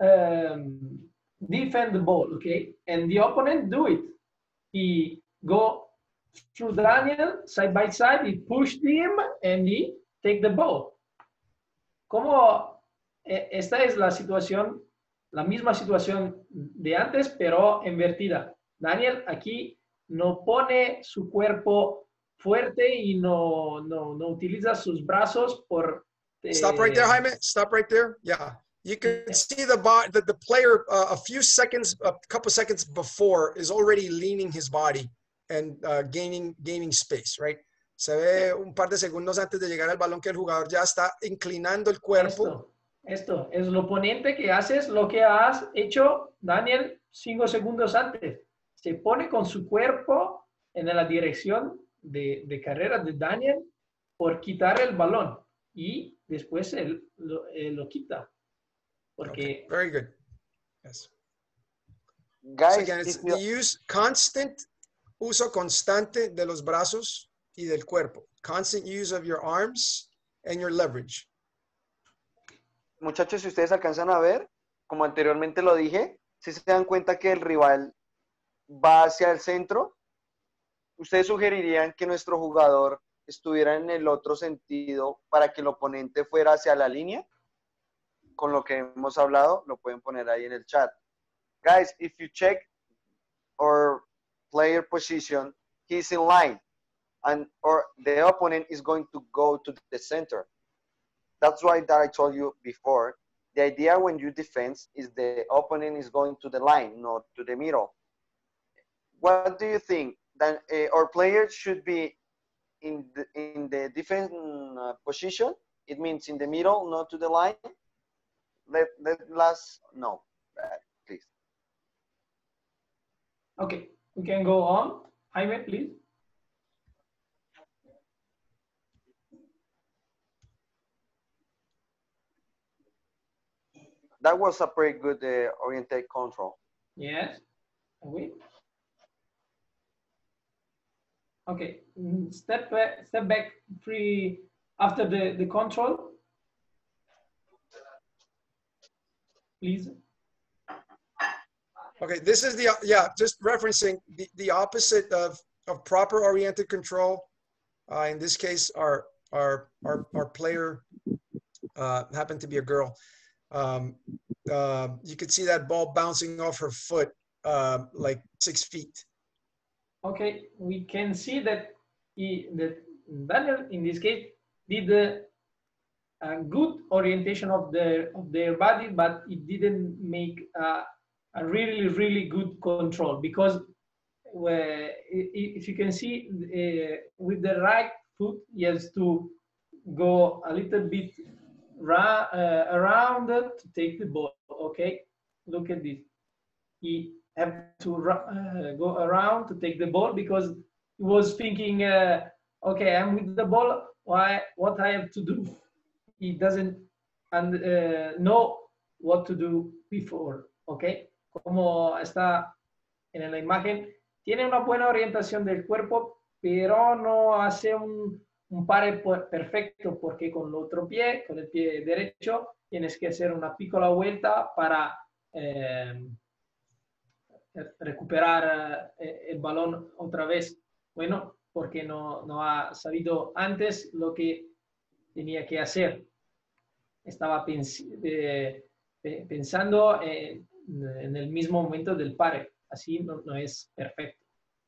defend the ball, okay? And the opponent do it. He go through Daniel side by side, he pushed him and he take the ball. Como esta es la situación, la misma situación de antes, pero invertida. Daniel aquí no pone su cuerpo fuerte y no utiliza sus brazos por... Stop right there, Jaime. Stop right there. Yeah. You can see the player a few seconds, a couple seconds before is already leaning his body and gaining space, right? Se ve un par de segundos antes de llegar al balón que el jugador ya está inclinando el cuerpo. Esto es lo oponente que haces, lo que has hecho, Daniel, 5 segundos antes. Se pone con su cuerpo en la dirección de carrera de Daniel por quitar el balón y después él lo quita. Porque... Okay. Very good. Yes. Guys, so again, it's the uso constante de los brazos y del cuerpo. Constant use of your arms and your leverage. Muchachos, si ustedes alcanzan a ver, como anteriormente lo dije, si se dan cuenta que el rival va hacia el centro, ¿ustedes sugerirían que nuestro jugador estuviera en el otro sentido para que el oponente fuera hacia la línea? Con lo que hemos hablado, lo pueden poner ahí en el chat. Guys, if you check our player position, he's in line, or the opponent is going to go to the center. That's why that I told you before. The idea when you defend is the opponent is going to the line, not to the middle. What do you think? That our players should be in the defense position? It means in the middle, not to the line? No, please. Okay, we can go on. Jaime, please. That was a pretty good orientate control. Yes. Wait. Okay. Step back free after the control. Please. Okay, this is just referencing the opposite of proper oriented control. In this case, our player happened to be a girl. You could see that ball bouncing off her foot like 6 feet. Okay, we can see that Daniel in this case did a good orientation of their body, but it didn't make a really good control, because if you can see with the right foot, he has to go a little bit around to take the ball. Okay, look at this. He have to go around to take the ball because he was thinking, okay, I'm with the ball. What I have to do? He doesn't know what to do before. Okay, como está en la imagen, tiene una buena orientación del cuerpo, pero no hace un pare perfecto, porque con el otro pie, con el pie derecho, tienes que hacer una piccola vuelta para recuperar el balón otra vez. Bueno, porque no ha sabido antes lo que tenía que hacer. Estaba pensando en el mismo momento del pare. Así no es perfecto.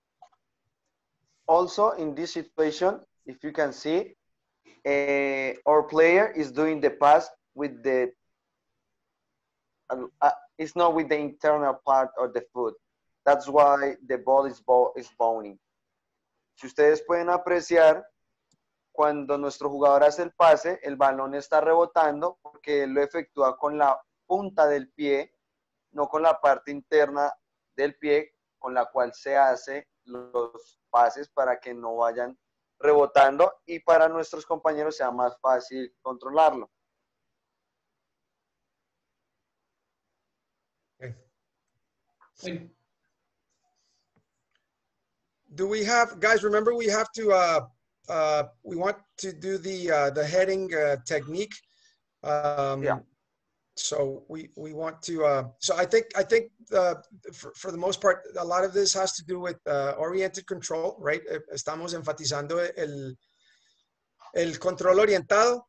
Also, in this situation, if you can see, our player is doing the pass with the, it's not with the internal part of the foot. That's why the ball is bowing. Si ustedes pueden apreciar, cuando nuestro jugador hace el pase, el balón está rebotando porque él lo efectúa con la punta del pie, no con la parte interna del pie con la cual se hace los pases para que no vayan rebotando y para nuestros compañeros sea más fácil controlarlo. Do we have, guys, remember we have to we want to do the heading technique. Yeah. So we want to. So I think for the most part, a lot of this has to do with oriented control, right? Estamos enfatizando el control orientado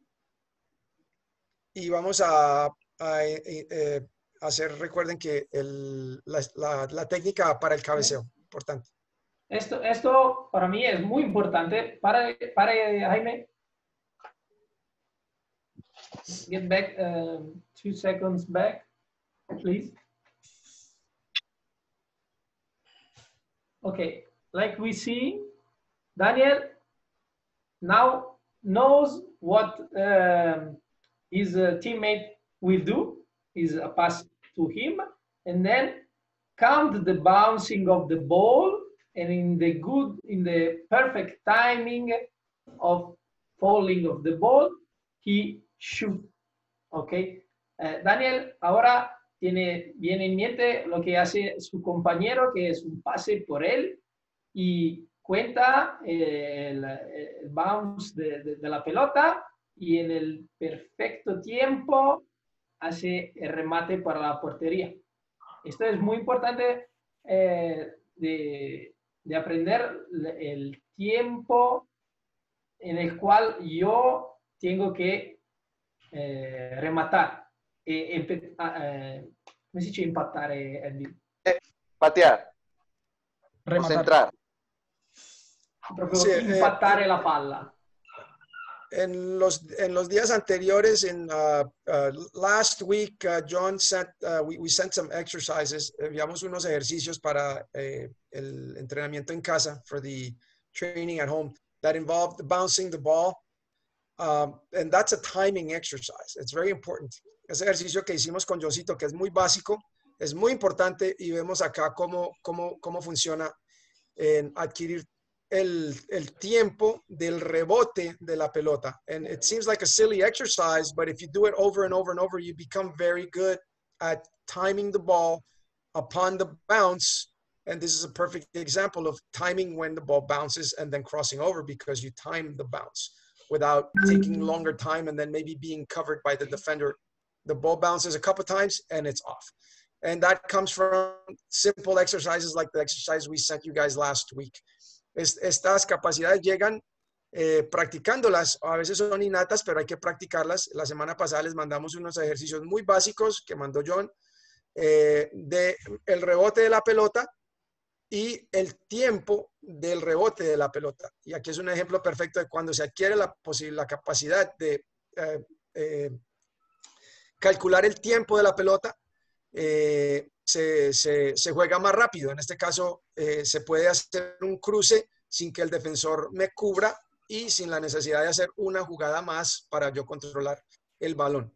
y vamos a hacer, recuerden que la técnica para el cabeceo, importante. Esto para mí es muy importante. Para Jaime. Get back 2 seconds back, please. Okay, like we see, Daniel now knows what his teammate will do, is a pass to him, and then count the bouncing of the ball, and in the perfect timing of falling of the ball, he shoot. Okay. Daniel ahora viene en mente lo que hace su compañero, que es un pase por él, y cuenta el bounce de la pelota, y en el perfecto tiempo hace el remate para la portería. Esto es muy importante de aprender el tiempo en el cual yo tengo que rematar. ¿Cómo se dice impactar? Patear. Rematar. Concentrar. Proprio Sí, impactare la palla. En los días anteriores, last week, John sent, we sent some exercises, enviamos unos ejercicios para el entrenamiento en casa, for the training at home, that involved bouncing the ball, and that's a timing exercise. It's very important. Ese ejercicio que hicimos con Johncito, que es muy básico, es muy importante, y vemos acá cómo funciona en adquirir el tiempo del rebote de la pelota. And it seems like a silly exercise, but if you do it over and over and over, you become very good at timing the ball upon the bounce. And this is a perfect example of timing when the ball bounces and then crossing over, because you time the bounce without taking longer time and then maybe being covered by the defender. The ball bounces a couple times and it's off. And that comes from simple exercises like the exercise we sent you guys last week. Estas capacidades llegan practicándolas, a veces son innatas, pero hay que practicarlas. La semana pasada les mandamos unos ejercicios muy básicos que mandó John, de el rebote de la pelota y el tiempo del rebote de la pelota. Y aquí es un ejemplo perfecto de cuando se adquiere la capacidad de calcular el tiempo de la pelota, se juega más rápido. En este caso, se puede hacer un cruce sin que el defensor me cubra y sin la necesidad de hacer una jugada más para yo controlar el balón.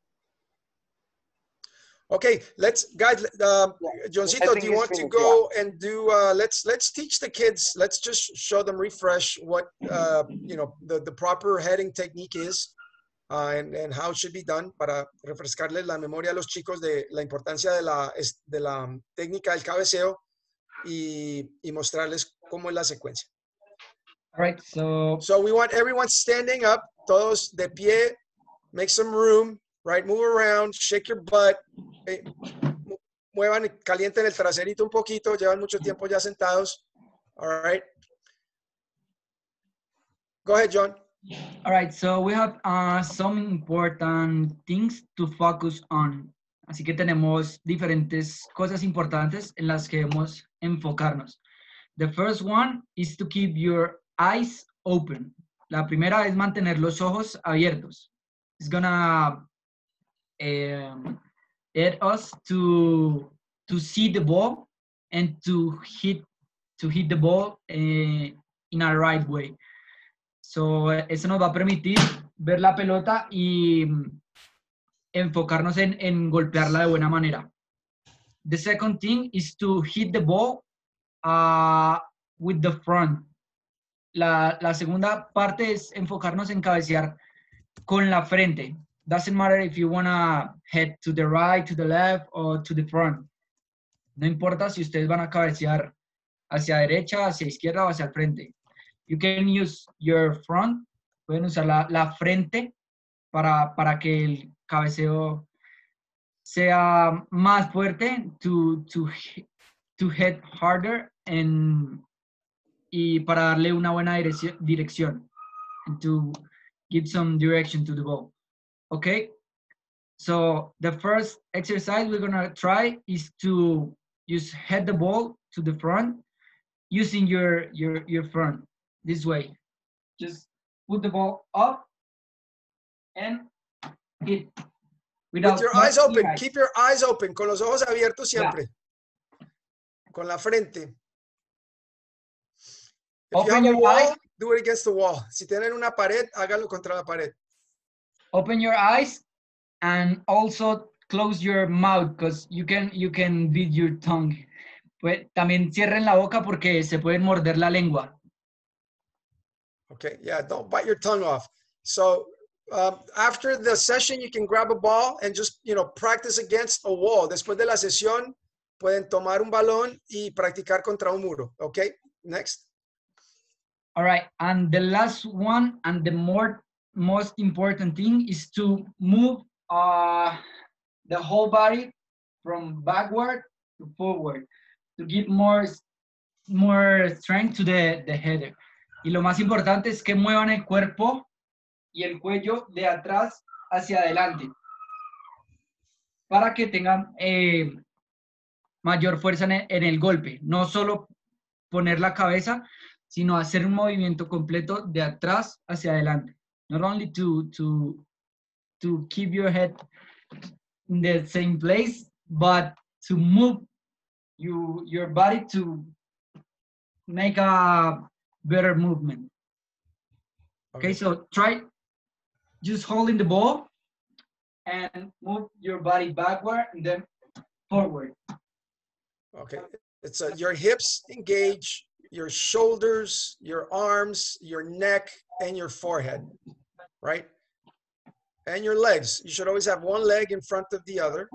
Okay, guys, Johncito, do you want to go and do, let's teach the kids, let's just show them, refresh what, the proper heading technique is. And how it should be done, para refrescarles la memoria a los chicos de la importancia de la técnica del cabeceo y mostrarles cómo es la secuencia. All right, so we want everyone standing up, todos de pie, make some room, right? Move around, shake your butt, muevan, calienten el traserito un poquito, llevan mucho tiempo ya sentados. All right. Go ahead, John. All right, so we have some important things to focus on. Así que tenemos diferentes cosas importantes en las que debemos enfocarnos. The first one is to keep your eyes open. La primera es mantener los ojos abiertos. It's gonna aid us to see the ball and to hit the ball in a right way. So, eso nos va a permitir ver la pelota y enfocarnos en golpearla de buena manera. The second thing is to hit the ball with the front. La segunda parte es enfocarnos en cabecear con la frente. Doesn't matter if you want to head to the right, to the left, or to the front. No importa si ustedes van a cabecear hacia derecha, hacia izquierda o hacia el frente. You can use your front, pueden usar la frente para que el cabeceo sea más fuerte, to hit harder y para darle una buena dirección, and to give some direction to the ball. Okay, so the first exercise we're gonna try is to just head the ball to the front using your front this way. Just put the ball up and hit. With your eyes open. Keep your eyes open. Con los ojos abiertos siempre. Yeah. Con la frente. If open you have a wall, eyes. Do it against the wall. Si tienen una pared, hágalo contra la pared. Open your eyes and also close your mouth because you can beat your tongue. Pues, también cierren la boca porque se pueden morder la lengua. Okay, yeah, don't bite your tongue off. So after the session, you can grab a ball and just, practice against a wall. Después de la sesión, pueden tomar un balón y practicar contra un muro. Okay, next. All right, and the last one and the most important thing is to move the whole body from backward to forward to give more strength to the header. Y lo más importante es que muevan el cuerpo y el cuello de atrás hacia adelante para que tengan mayor fuerza en el golpe. No solo poner la cabeza, sino hacer un movimiento completo de atrás hacia adelante. Not only to keep your head in the same place, but to move your body to make a better movement. Okay, so try just holding the ball and move your body backward and then forward. Okay, it's your hips engage, your shoulders, your arms, your neck, and your forehead, right? And your legs. You should always have one leg in front of the other.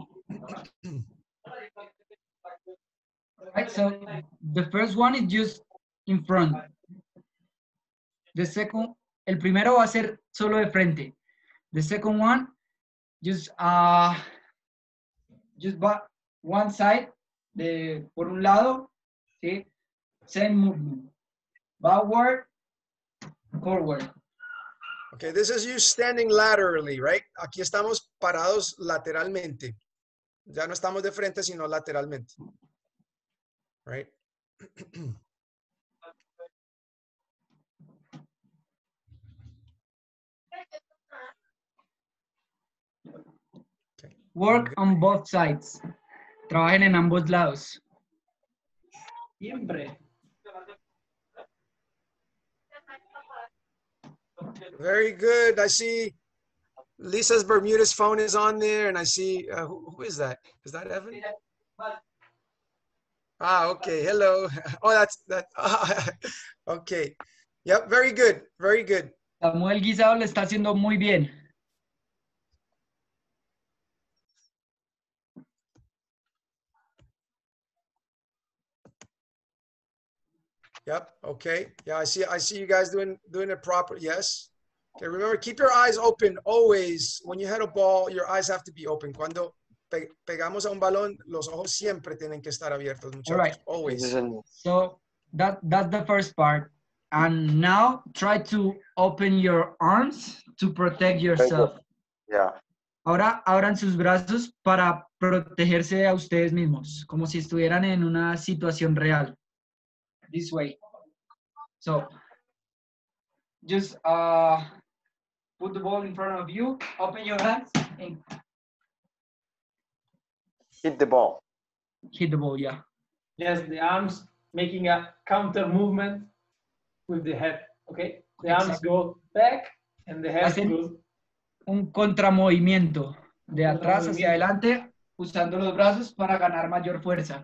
Right, so the first one is just in front. The second, el primero va a ser solo de frente. The second one, just one side, por un lado, ¿sí? Same movement. Backward, forward. Okay, this is you standing laterally, right? Aquí estamos parados lateralmente. Ya no estamos de frente, sino lateralmente. Right? Okay. Work on both sides. Trabajen en ambos lados. Siempre. Very good. I see Lisa's Bermuda's phone is on there, and I see, who is that? Is that Evan? Ah, okay. Hello. Oh, that's that. Okay. Yep. Very good. Very good. Samuel Guisado le está haciendo muy bien. Yep. Okay. Yeah, I see you guys doing it proper. Yes. Okay. Remember, keep your eyes open always. When you hit a ball, your eyes have to be open. Cuando pegamos a un balón, los ojos siempre tienen que estar abiertos, muchachos. All right. Always. So that's the first part. And now try to open your arms to protect yourself. Yeah. Ahora abran sus brazos para protegerse a ustedes mismos, como si estuvieran en una situación real. This way. So just put the ball in front of you, open your hands, and hit the ball. Hit the ball, yeah. Yes, the arms making a counter movement with the head, okay? The arms go back and the head goes. Un contramovimiento de atrás hacia adelante, usando los brazos para ganar mayor fuerza.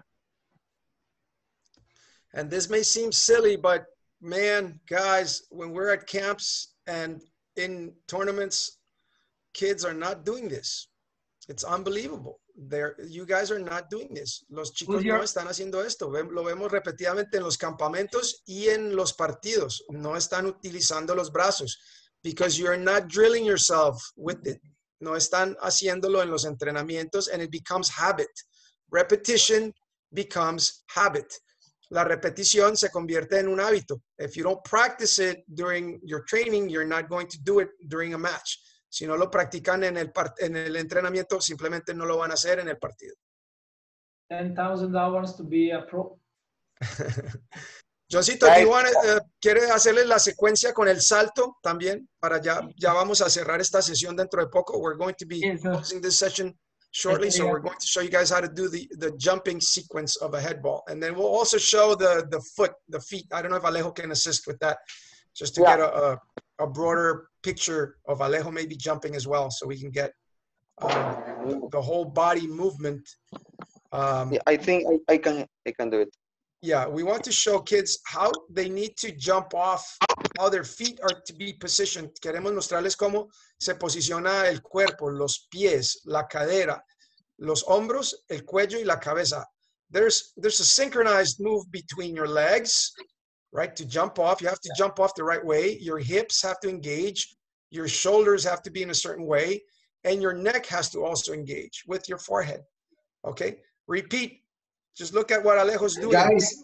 And this may seem silly, but man, guys, when we're at camps and in tournaments, kids are not doing this. It's unbelievable. You guys are not doing this. Los chicos no están haciendo esto. Lo vemos repetidamente en los campamentos y en los partidos. No están utilizando los brazos because you're not drilling yourself with it. No están haciéndolo en los entrenamientos and it becomes habit. Repetition becomes habit. La repetición se convierte en un hábito. If you don't practice it during your training, you're not going to do it during a match. Si no lo practican en el entrenamiento, simplemente no lo van a hacer en el partido. 10,000 hours to be a pro. Johncito, ¿quiere hacerle la secuencia con el salto también? Para ya vamos a cerrar esta sesión dentro de poco. We're going to be closing this session shortly, so we're going to show you guys how to do the jumping sequence of a head ball. And then we'll also show the feet. I don't know if Alejo can assist with that, just to get a broader picture of Alejo maybe jumping as well, so we can get the whole body movement. I think I can do it. Yeah, we want to show kids how they need to jump off, how their feet are to be positioned. Queremos mostrarles cómo se posiciona el cuerpo, los pies, la cadera, los hombros, el cuello y la cabeza. There's a synchronized move between your legs, right? To jump off, you have to jump off the right way. Your hips have to engage. Your shoulders have to be in a certain way. And your neck has to also engage with your forehead. Okay? Repeat. Just look at what Alejo's doing. Guys,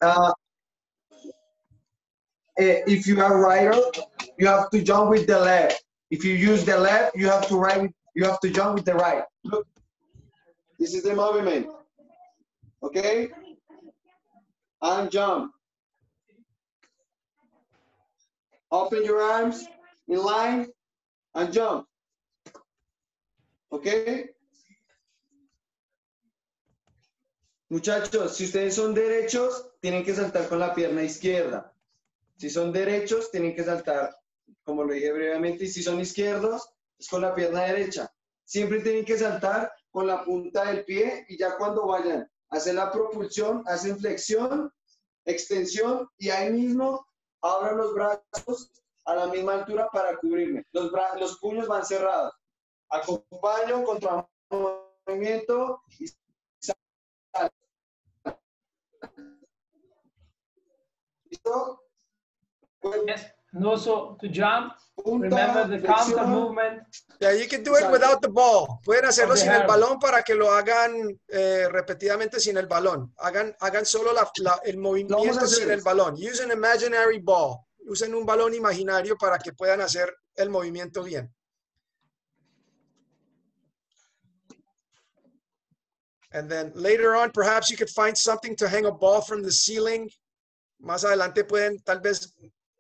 if you are rider, you have to jump with the left. If you use the left, you have to jump with the right. Look, this is the movement. Okay? And jump. Open your arms in line and jump. Okay? Muchachos, si ustedes son derechos, tienen que saltar con la pierna izquierda. Si son derechos, tienen que saltar, como lo dije brevemente, y si son izquierdos, es con la pierna derecha. Siempre tienen que saltar con la punta del pie y ya cuando vayan a hacer la propulsión, hacen flexión, extensión y ahí mismo abran los brazos a la misma altura para cubrirme. Los puños van cerrados. Acompaño contra movimiento y ¿listo? Yes, and also to jump, remember the counter movement. Yeah, you can do it without the ball. Pueden hacerlo sin el balón para que lo hagan repetidamente sin el balón. Hagan solo el movimiento sin el balón. Use an imaginary ball. Usen un balón imaginario para que puedan hacer el movimiento bien. And then later on, perhaps you could find something to hang a ball from the ceiling. Más adelante pueden tal vez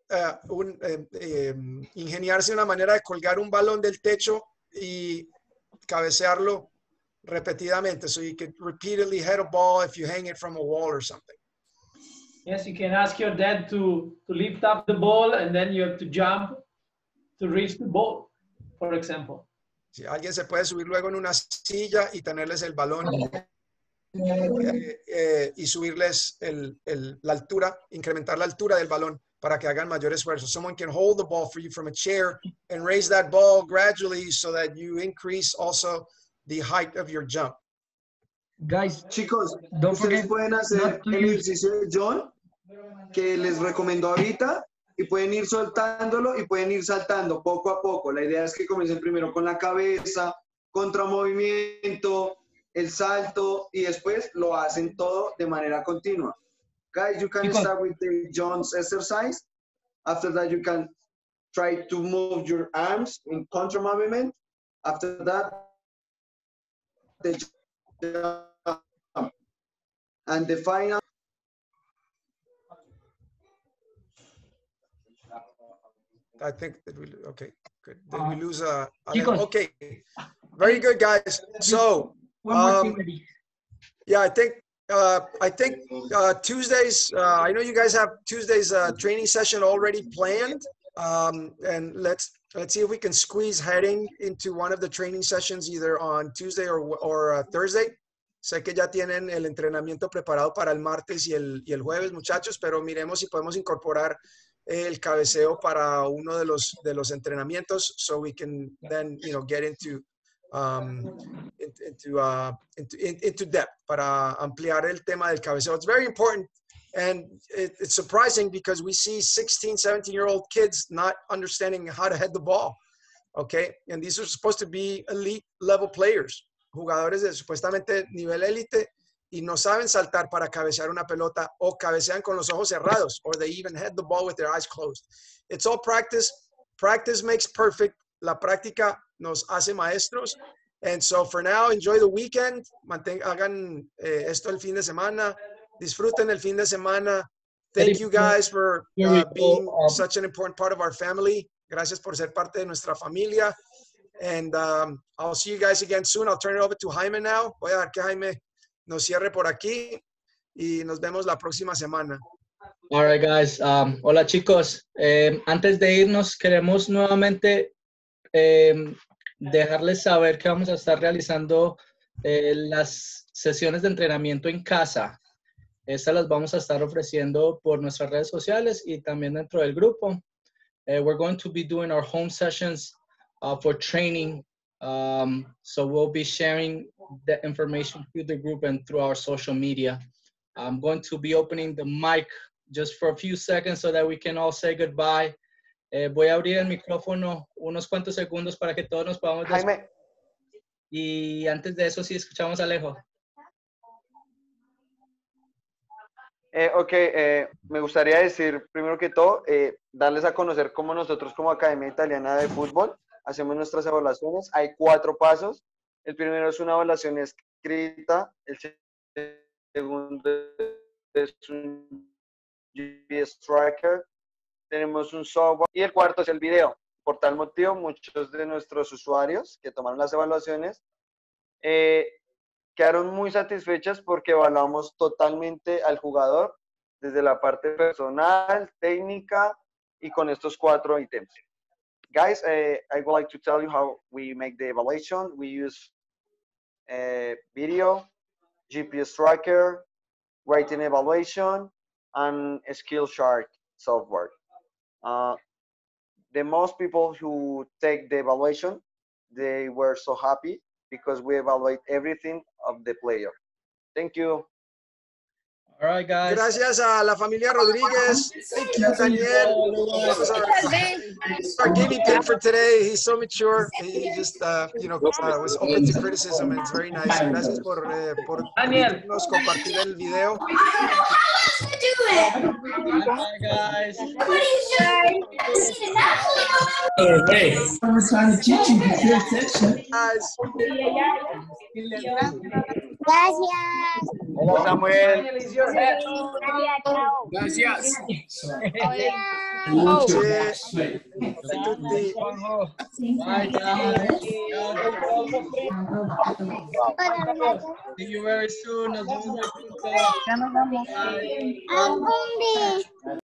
ingeniarse una manera de colgar un balón del techo y cabecearlo repetidamente. So you could repeatedly hit a ball if you hang it from a wall or something. Yes, you can ask your dad to lift up the ball and then you have to jump to reach the ball, for example. Si alguien se puede subir luego en una silla y tenerles el balón y subirles la altura, incrementar la altura del balón para que hagan mayor esfuerzo. Someone can hold the ball for you from a chair and raise that ball gradually so that you increase also the height of your jump. Guys, chicos, don't ustedes forget pueden hacer el ejercicio de John que les recomendó ahorita y pueden ir soltándolo y pueden ir saltando poco a poco. La idea es que comiencen primero con la cabeza, contramovimiento, el salto y después lo hacen todo de manera continua. Guys, you can start with the John's exercise. After that, you can try to move your arms in contra movement. After that, the jump. And the final. I think that okay, good. Did we lose okay, very good, guys. So, yeah, I think Tuesdays, I know you guys have Tuesday's training session already planned. And let's see if we can squeeze heading into one of the training sessions either on Tuesday or Thursday. Sé que ya tienen el entrenamiento preparado para el martes y el jueves, muchachos, pero miremos si podemos incorporar el cabeceo para uno de los entrenamientos so we can then, get into into depth para ampliar el tema del cabeceo. It's very important, and it's surprising because we see 16, 17-year-old kids not understanding how to head the ball, okay? And these are supposed to be elite level players, jugadores de supuestamente nivel élite, y no saben saltar para cabecear una pelota o cabecean con los ojos cerrados, or they even head the ball with their eyes closed. It's all practice. Practice makes perfect. La práctica nos hace maestros. And so for now, enjoy the weekend. Hagan esto el fin de semana. Disfruten el fin de semana. Thank you guys for being such an important part of our family. Gracias por ser parte de nuestra familia. And I'll see you guys again soon. I'll turn it over to Jaime now. Voy a dar que Jaime nos cierre por aquí y nos vemos la próxima semana. All right, guys. Hola, chicos. Antes de irnos, queremos nuevamente dejarles saber que vamos a estar realizando las sesiones de entrenamiento en casa. Estas las vamos a estar ofreciendo por nuestras redes sociales y también dentro del grupo. We're going to be doing our home sessions for training. So we'll be sharing the information through the group and through our social media. I'm going to be opening the mic just for a few seconds so that we can all say goodbye. Voy a abrir el micrófono unos cuantos segundos para que todos nos podamos Jaime. Y antes de eso, sí, escuchamos a Alejo. Me gustaría decir, primero que todo, darles a conocer cómo nosotros como Academia Italiana de Fútbol hacemos nuestras evaluaciones. Hay 4 pasos. El primero es una evaluación escrita, el segundo es un GPS tracker, tenemos un software y el cuarto es el video. Por tal motivo, muchos de nuestros usuarios que tomaron las evaluaciones quedaron muy satisfechas porque evaluamos totalmente al jugador desde la parte personal, técnica y con estos 4 ítems. Guys, I would like to tell you how we make the evaluation. We use video, GPS tracker, writing evaluation, and Skillshare software. The most people who take the evaluation, they were so happy because we evaluate everything of the player. Thank you. All right, guys. Gracias a la familia Rodríguez. Thank you, Daniel. Our guinea pig for today. He's so mature. He just, was open to criticism, and it's very nice. Gracias por permitirnos compartir el video. Bye, guys. Hey, I was trying to teach you to pay attention. Guys. Gracias. Hola, Samuel. Gracias. Tutti. Bye, guys. See you very soon. Nos vemos muy pronto. Algún día.